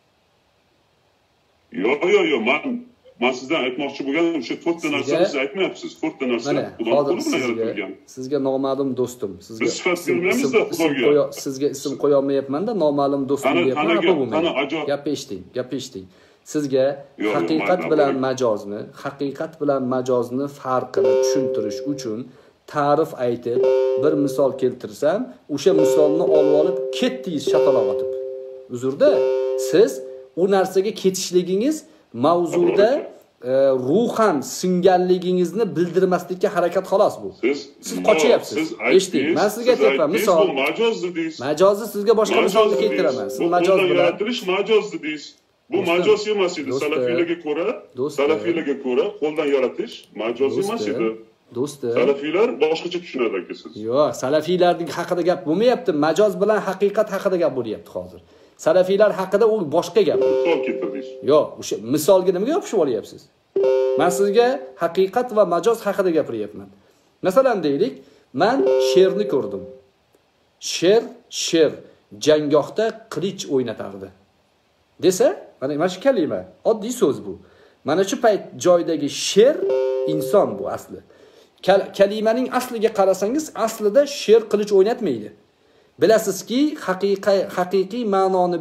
Yo'q, men sizdan aytmoqchi bo'lganim o'sha 4 ta narsani siz aytmayapsiz. 4 ta narsa Xudoning qo'li bilan yaratilgan. Sizga noma'lum do'stim, sizga sifat bermaymiz-da Xudoga. Sizga ism qo'ya olmayapman-da, noma'lum do'stim deyapman. Gap eshiting. Sizga haqiqat bilan majozni farqini tushuntirish uchun ta'rif aytib, bir misol keltirsam, o'sha misolni olib olib ketdingiz shataloq otib. Uzrda, siz u narsaga ketishligingiz mavzuda ruhan singanligingizni bildirmaslikka harakat xolos bu. Siz qochyapsiz. Eshiting, men sizga aytyapman, misol. Bu majoz dedingiz. Majozni sizga boshqa misolni keltiraman. Siz majoz bilan yaratilish majoz dedingiz. Bu majoz emas edi. Salafiylarga ko'ra qo'ldan yaratish majoz emas edi. Do'stim. Salafiylar boshqacha tushunadi aka siz. Yo'q, salafiylarning haqida gap bo'lmayapti. Majoz bilan haqiqat haqida gap bo'lyapti hozir. Salafiylar haqida u boshqa gap. Misol keltirdingiz. Yo'q, o'sha misolga nimaga yopishib olyapsiz? Men sizga haqiqat va majoz haqida gapiryapman. Masalan deylik, men she'rni ko'rdim. She'r janggohda qilich o'ynatardi. Desa, mana shu kalima, oddiy so'z bu. Mana shu payt joydagi she'r inson bu asli. Kalimaning asliga qarasangiz, aslida she'r qilich o'ynatmaydi. Bilasizki, haqiqiy ma'noni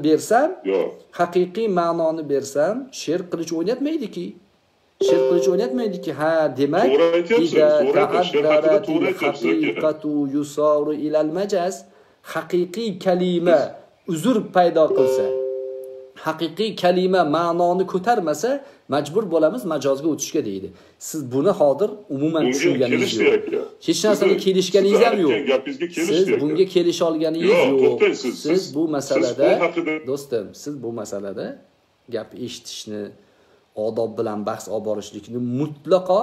bersam, she'r qilich o'ynatmaydi-ki. Ha, demak, haqiqatu yusaru ilal majaz. Haqiqiy kalima uzr paydo qilsa, haqiqiy kalima ma'noni ko'tarmasa, majbur bo'lamiz majozga o'tishga deydi. Siz buni hozir umuman tushunganingiz yo'q. Hech narsaga kelishganingiz ham yo'q. Siz bunga kelisha olganingiz yo'q. Siz bu masalada, do'stim, siz bu masalada gap eshitishni, odob bilan bahs olib borishlikni mutlaqo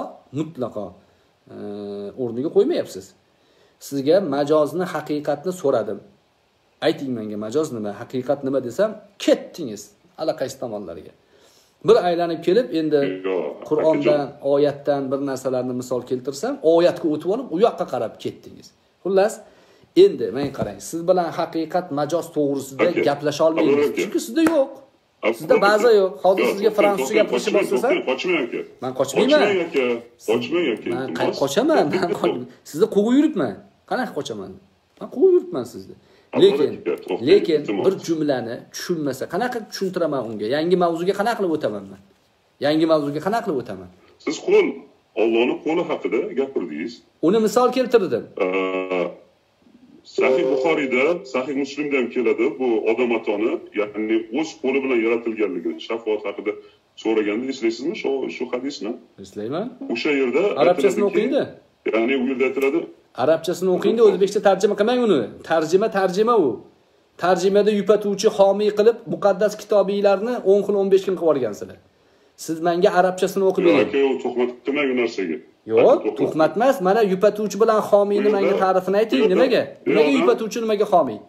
o'rniga qo'ymayapsiz. Sizga majozni, haqiqatni so'radim. Ayting menga majoz nima, haqiqat nima desam, ketdingiz allaqaysi tomonlarga. Bir aylanib kelib, endi Qur'ondan, oyatdan bir narsalarni misol keltirsam, oyatga o'tib olib, u yoqqa qarab ketdingiz. Xullas, endi men qarang, siz bilan haqiqat, majoz to'g'risida gaplasha olmaymiz, chunki sizda yo'q. Sizda baza yo'q. Hozir sizga fransuzcha gapirishni boshlasa, men qochmayman. Men qochaman. Sizni quvib yuribman. Qanaqa qochaman? Men quvib yuribman sizni. Lekin bir jumlani tushunmasa, qanaqa tushuntiraman unga? Yangi mavzuga qanaqa qilib o'taman? Siz Allohning qo'li haqida gapirdingiz. Uni misol keltirdim. Sahih Buxoriyda, Sahih Muslimda ham keladi bu odam atoni, ya'ni o'z qo'li bilan yaratilganligi, shafoat haqida so'raganda eslaysizmi shu hadisni? Eslayman. O'sha yerda Arabchasini o'qingda. Ya'ni u yerda aytiladi. Arabchasini o'qingda, o'zbekcha tarjima qilmang uni. Tarjima u. Tarjimada yupatuvchi homiy qilib muqaddas kitobiylarni 10 xil 15 kun qilib olgansizlar. Siz menga arabchasini o'qib bering. Yo'q, u tuhmat qilmang u narsaga. Yo'q, tuhmat emas. Mana yupatuvchi bilan homiyni menga ta'rifini ayting. Nimaga? Nimaga yupatuvchi, nimaga homiy?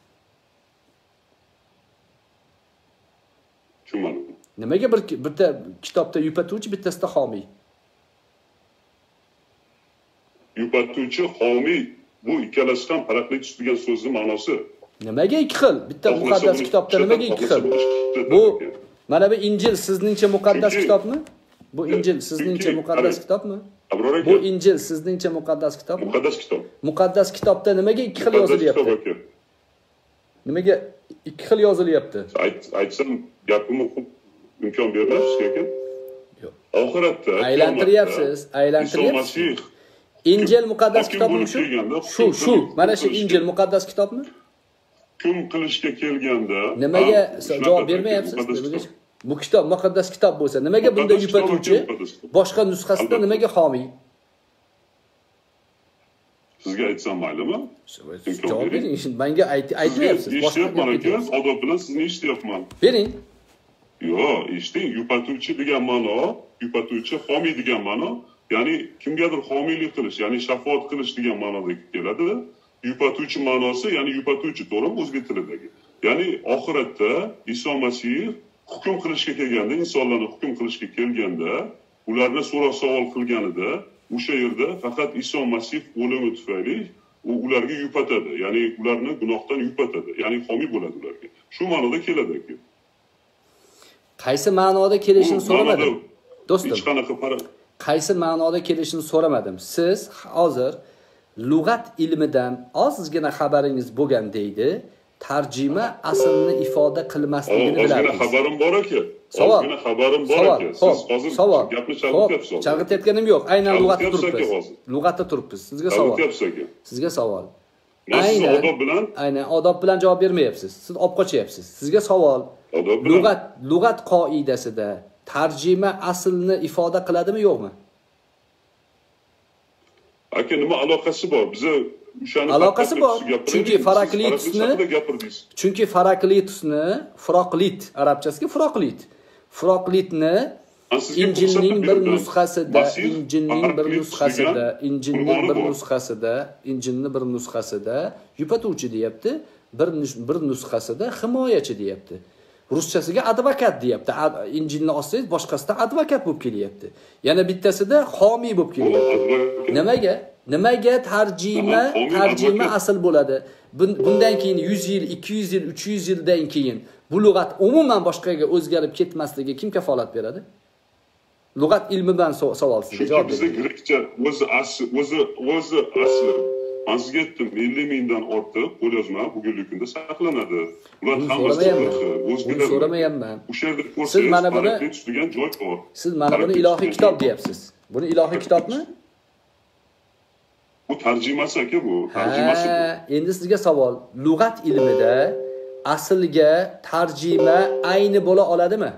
Tushunmadim. Nimaga bitta kitobda yupatuvchi, bittasida homiy? Yupatuvchi, homiy bu ikkalasi ham parakletus degan so'zning ma'nosi. Nimaga ikki xil? Bitta muqaddas kitobda nimaga ikki xil? Bu mana bu Injil sizningcha muqaddas kitobmi? Bu Injil sizningcha muqaddas kitobmi? Bu Injil sizningcha muqaddas kitobmi? Muqaddas kitob. Muqaddas kitobda nimaga ikki xil yozilyapti? Nimaga ikki xil yozilyapti? Aytsam gapimni imkon bermaysiz ekan. Yo'q. Oxiratda Aylantiryapsiz. Injil muqaddas kitobmi shu? Shu. Mana shu Injil muqaddas kitobmi? Hukm qilishga kelganda nimaga javob bermayapsiz? Bu kitob muqaddas kitob bo'lsa, nimaga bunda yupatuvchi, boshqa nusxasida nimaga homiy? Sizga aytsam maylimi? Javob bering. Menga aytmayapsiz. Eshityapman aka, odob bilan sizni eshityapman. Bering. Yo'q, eshiting, yupatuvchi degan ma'no, yupatuvchi, homiy degan ma'no, ya'ni kimgadir homiylik qilish, ya'ni shafoat qilish degan ma'noda keladi. Yupatuvchi ma'nosi, ya'ni yupatuvchi, to'g'rimi o'zbek tilidagi. Ya'ni oxiratda Iso Masih hukm qilishga kelganda, insonlarni hukm qilishga kelganda, ularni so'roq savol qilganida, o'sha yerda faqat Iso Masih o'limi tufayli ularga yupatadi, ya'ni ularni gunohdan yupatadi, ya'ni homiy bo'ladi ularga. Shu ma'noda keladi aka. Qaysi ma'noda kelishini so'ramadim. Do'stim. Hech qanaqa qaysi ma'noda kelishini so'ramadim. Siz hozir lug'at ilmidan ozgina xabaringiz bo'lgan deydi. Tarjima aslini ifoda qilmasligini bilasiz. Ozgina xabarim bor aka. Savol. Ozgina xabarim bor aka. Siz hozir gapni chalg'ityapsiz. Chalg'itayotganim yo'q. Aynan lug'atda turibmiz. Lug'atda turibmiz. Sizga savol. Sizga savol. Aynan odob bilan javob bermayapsiz. Siz olib qochyapsiz. Sizga savol. Lug'at qoidasida tarjima aslni ifoda qiladimi, yo'qmi? Aka, nima aloqasi bor? Biza aloqasi bor. Chunki Faroklit arabchasiga Faroklitni Injilning bir nusxasida yupatuvchi deyapti, bir nusxasida himoyachi deyapti. Ruschasiga advokat deyapti. Injilni olsangiz boshqasida advokat bo'lib kelyapti. Yana bittasida homiy bo'lib kelyapti. Nimaga tarjima asl bo'ladi? Bundan keyin 100 yil, 200 yil, 300 yildan keyin bu lug'at umuman boshqaga o'zgarib ketmasligiga kim kafolat beradi? Lug'at ilmi bilan savol sizga javob bering. Bizda grekcha o'zi asli. Men sizga aytdim, 50 mingdan ortiq qo'lyozma bugungi kunda saqlanadi. Ular hammasi o'zgaradi. So'ramayapman. O'sha yerda ko'rsangiz, parakletus degan joy bor. Siz mana buni ilohiy kitob deyapsiz. Buni ilohiy kitobmi? Bu tarjimasi aka, bu tarjimasi. Endi sizga savol. Lug'at ilmida aslga tarjima ayni bo'la oladimi?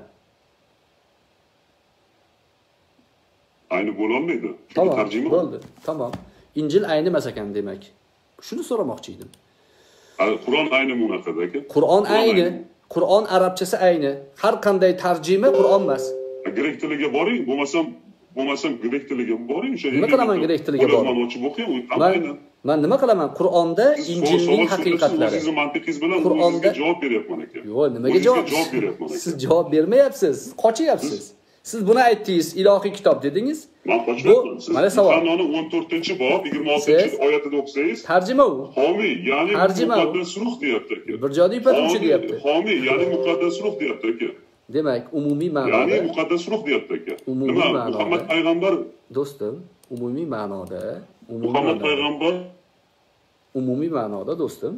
Ayni bo'la olmaydi. Tamam, tarjima bo'ldi. Tamam. Injil ayni emas ekan demak. Shuni so'ramoqchi edim. Qur'on ayni bunaqada aka. Qur'on ayni. Qur'on arabchasi ayni. Har qanday tarjima Qur'on emas. Grek tiliga boring, bo'lmasam grek tiliga boring, o'sha yerga. Nima qilaman grek tiliga boring? Men nima qilaman? Qur'onda Injilning haqiqatlari. Siz mantiqingiz bilan o'zingizga javob beryapman aka. Yo'q, nimaga javob beryapman? Siz javob bermayapsiz. Qochyapsiz. Siz buni aytdingiz, ilohiy kitob dedingiz. Bu mana savol. Qur'onni 14-bob 26-oyatida o'qisangiz, tarjima u. Homiy, ya'ni muqaddas ruh deyapti aka. Bir joyda yupatuvchi deyapti. Homiy, ya'ni muqaddas ruh deyapti aka. Demak, umumiy ma'noda. Ya'ni muqaddas ruh deyapti aka. Nima? Muhammad payg'ambar, do'stim, umumiy ma'noda, Muhammad payg'ambar umumiy ma'noda do'stim.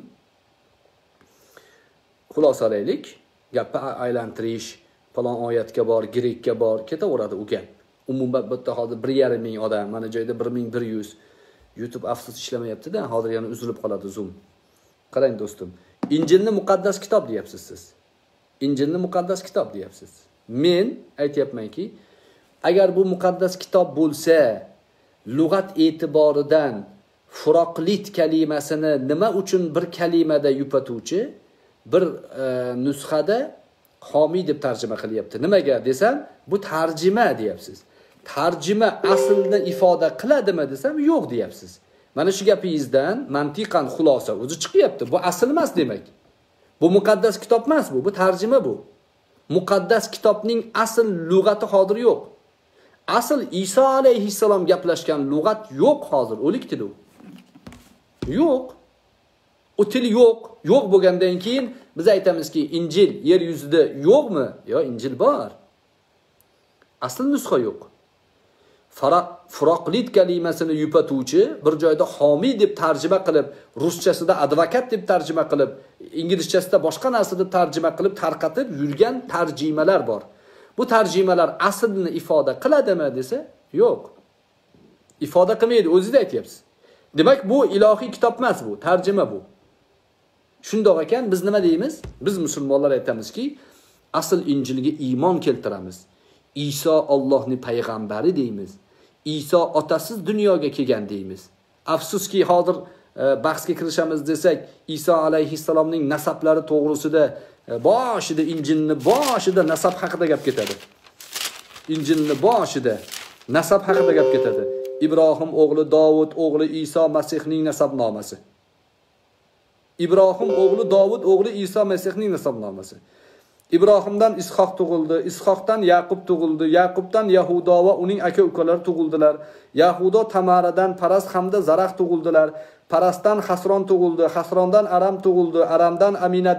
Xulosalaylik, gapni aylantirish, falon oyatga bor, grekka bor, ketaveradi u gap. Umuman bitta hozir 1,5 ming odam, mana joyda 1100. YouTube afsus ishlamayapti-da, hozir yana uzilib qoladi Zoom. Qarang do'stim. Injilni muqaddas kitob deyapsiz siz. Injilni muqaddas kitob deyapsiz. Men aytayapmanki, agar bu muqaddas kitob bo'lsa, lug'at e'tiboridan furoqlit kalimasini nima uchun bir kalimada yupatuvchi, bir nusxada homiy deb tarjima qilyapti. Nimaga desam, bu tarjima deyapsiz. Tarjima aslni ifoda qiladimi desam, yo'q deyapsiz. Mana shu gapingizdan mantiqan xulosa o'zi chiqyapti. Bu asl emas demak. Bu muqaddas kitob emas bu, bu tarjima bu. Muqaddas kitobning asl lug'ati hozir yo'q. Asl Iso alayhissalom gaplashgan lug'at yo'q hozir, o'lik til u. Yo'q. O til yo'q. Yo'q bo'lgandan keyin biz aytamizki, Injil yer yuzida yo'qmi? Yo, Injil bor. Asl nusxa yo'q. Furoqlit kalimasini yupatuvchi bir joyda homiy deb tarjima qilib, ruschasida advokat deb tarjima qilib, inglizchasida boshqa narsa deb tarjima qilib tarqatib yurgan tarjimalar bor. Bu tarjimalar aslini ifoda qiladimi desa, yo'q. Ifoda qilmaydi, o'zingiz aytyapsiz. Demak, bu ilohiy kitob emas bu, tarjima bu. Shundoq ekan, biz nima deymiz? Biz musulmonlar aytamizki, asl Injilga iymon keltiramiz. Iso Allohning payg'ambari deymiz. Iso otasiz dunyoga kelgan deymiz. Afsuski hozir bahsga kirishamiz desak, Iso alayhissalomning nasablari to'g'risida boshida Injilni boshida nasab haqida gap ketadi. Injilni boshida nasab haqida gap ketadi. İbrahim o'g'li Davud o'g'li Iso Masihning nasabnomasi. İbrahim o'g'li Davud o'g'li Iso Masihning nasabnomasi. İbrahimdan Ishoq tug'ildi, Ishoqdan Yaqub tug'ildi, Yaqubdan Yahudo va uning aka-ukalari tug'ildilar. Yahudo Tamaradan Paras hamda Zaraq tug'ildilar. Parasdan Hasron tug'ildi, Hasrondan Aram tug'ildi, Aramdan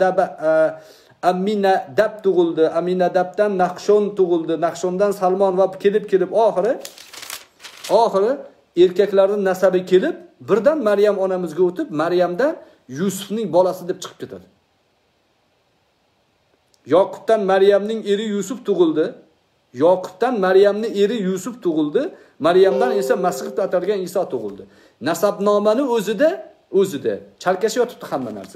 Aminadab tug'ildi, Aminadabdan Naqshon tug'ildi, Naqshondan Salmon va kelib oxiri erkaklarning nasabi kelib, birdan Maryam onamizga o'tib, Maryamdan Yusufning bolasi deb chiqib ketadi. Yoqubdan Maryamning eri Yusuf tug'ildi. Yoqubdan Maryamning eri Yusuf tug'ildi. Maryamdan esa Masih deb atalgan Iso tug'ildi. Nasabnomani o'zida chalkashib yotibdi hamma narsa.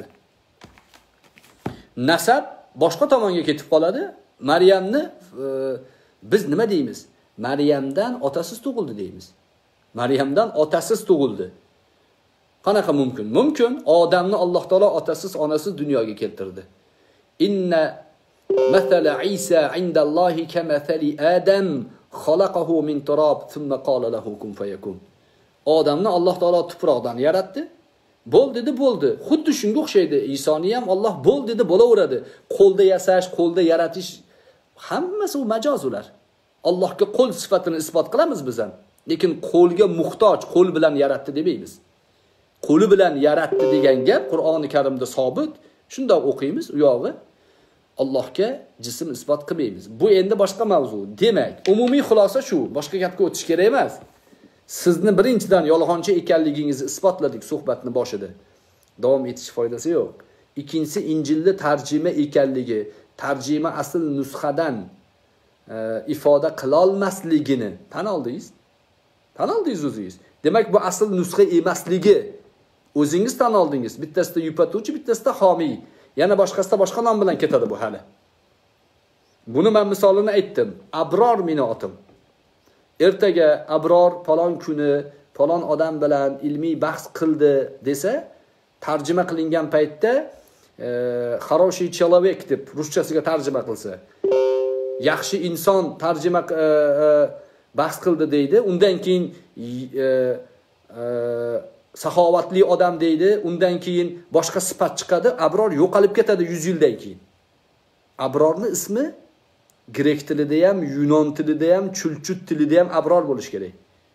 Nasab boshqa tomonga ketib qoladi. Maryamni biz nima deymiz? Maryamdan otasiz tug'ildi deymiz. Maryamdan otasiz tug'ildi. Qanaqa mumkin? Mumkin. Odamni Alloh taolo otasiz, onasiz dunyoga keltirdi. Inna mathala Isa indallohi kamathali Adam xalaqahu min turab thumma qala lahu kun fayakun. Odamni Alloh taolo tuproqdan yaratdi. Bo'l dedi, bo'ldi. Xuddi shunga o'xshaydi. Isoni ham Alloh bo'l dedi, bo'laveradi. Qo'lda yasash, qo'lda yaratish hammasi u majoz ular. Allohga qo'l sifatini isbot qilamiz biz ham. Lekin qo'lga muhtoj, qo'l bilan yaratdi demaymiz. Qo'li bilan yaratdi degan gap Qur'oni Karimda sobit. Shundoq o'qiymiz u yog'i. Allohga jism isbot qilmaymiz. Bu endi boshqa mavzu. Demak, umumiy xulosa shu. Boshqa gapga o'tish kerak emas. Sizni birinchidan yolg'onchi ekanligingizni isbotladik suhbatni boshida. Davom etish foydasi yo'q. Ikkinchisi Injilda tarjima ekanligi, tarjima asl nusxadan ifoda qila olmasligini tan oldingiz. Tan oldingiz o'zingiz. Demak, bu asl nusxa emasligi o'zingiz tan oldingiz. Bittasida yupatuvchi, bittasida homiy. Yana boshqasida boshqa nom bilan ketadi bu hali. Buni men misolini aytdim. Abror meni otim. Ertaga Abror falon kuni falon odam bilan ilmiy bahs qildi desa, tarjima qilingan paytda хороший человек deb ruschasiga tarjima qilsa, yaxshi inson tarjima bahs qildi deydi. Undan keyin saxovatli odam deydi. Undan keyin boshqa sifat chiqadi. Abror yo'qolib ketadi 100 yildan keyin. Abrorning ismi grek tilida ham, yunon tilida ham, chulchut tilida ham Abror bo'lish kerak.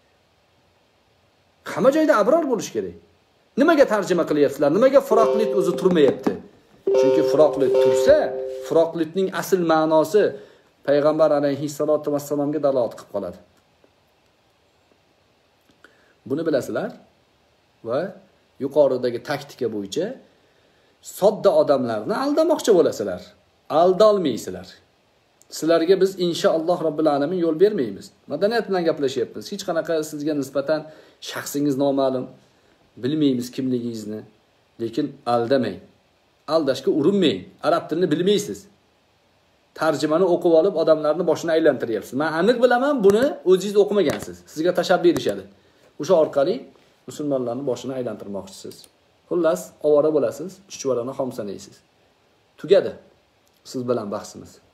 Hamma joyda Abror bo'lish kerak. Nimaga tarjima qilyapsizlar? Nimaga furoqlit o'zi turmayapti? Chunki furoqlit tursa, furoqlitning asl ma'nosi payg'ambar alayhissalatu vassalomga dalolat qilib qoladi. Buni bilasizlar va yuqoridagi taktika bo'yicha sodda odamlarni aldamoqchi bo'lasizlar. Aldolmaysizlar. Sizlarga biz inshaalloh Robbil alamin yo'l bermaymiz. Madaniyat bilan gaplashyapmiz. Hech qanaqa sizga nisbatan shaxsingiz noma'lum, bilmaymiz kimligingizni. Lekin aldamang. Aldashga urinmang. Arab tilini bilmaysiz. Tarjimani o'qib olib odamlarni boshini aylantiryapsiz. Men aniq bilaman, buni o'zingiz o'qimagansiz. Sizga tashabbus berishadi. O'sha orqali musulmonlarning boshini aylantirmoqchisiz. Xullas, ovora bo'lasiz, chuchvarani xom sanaysiz. Tugadi siz bilan bahsimiz.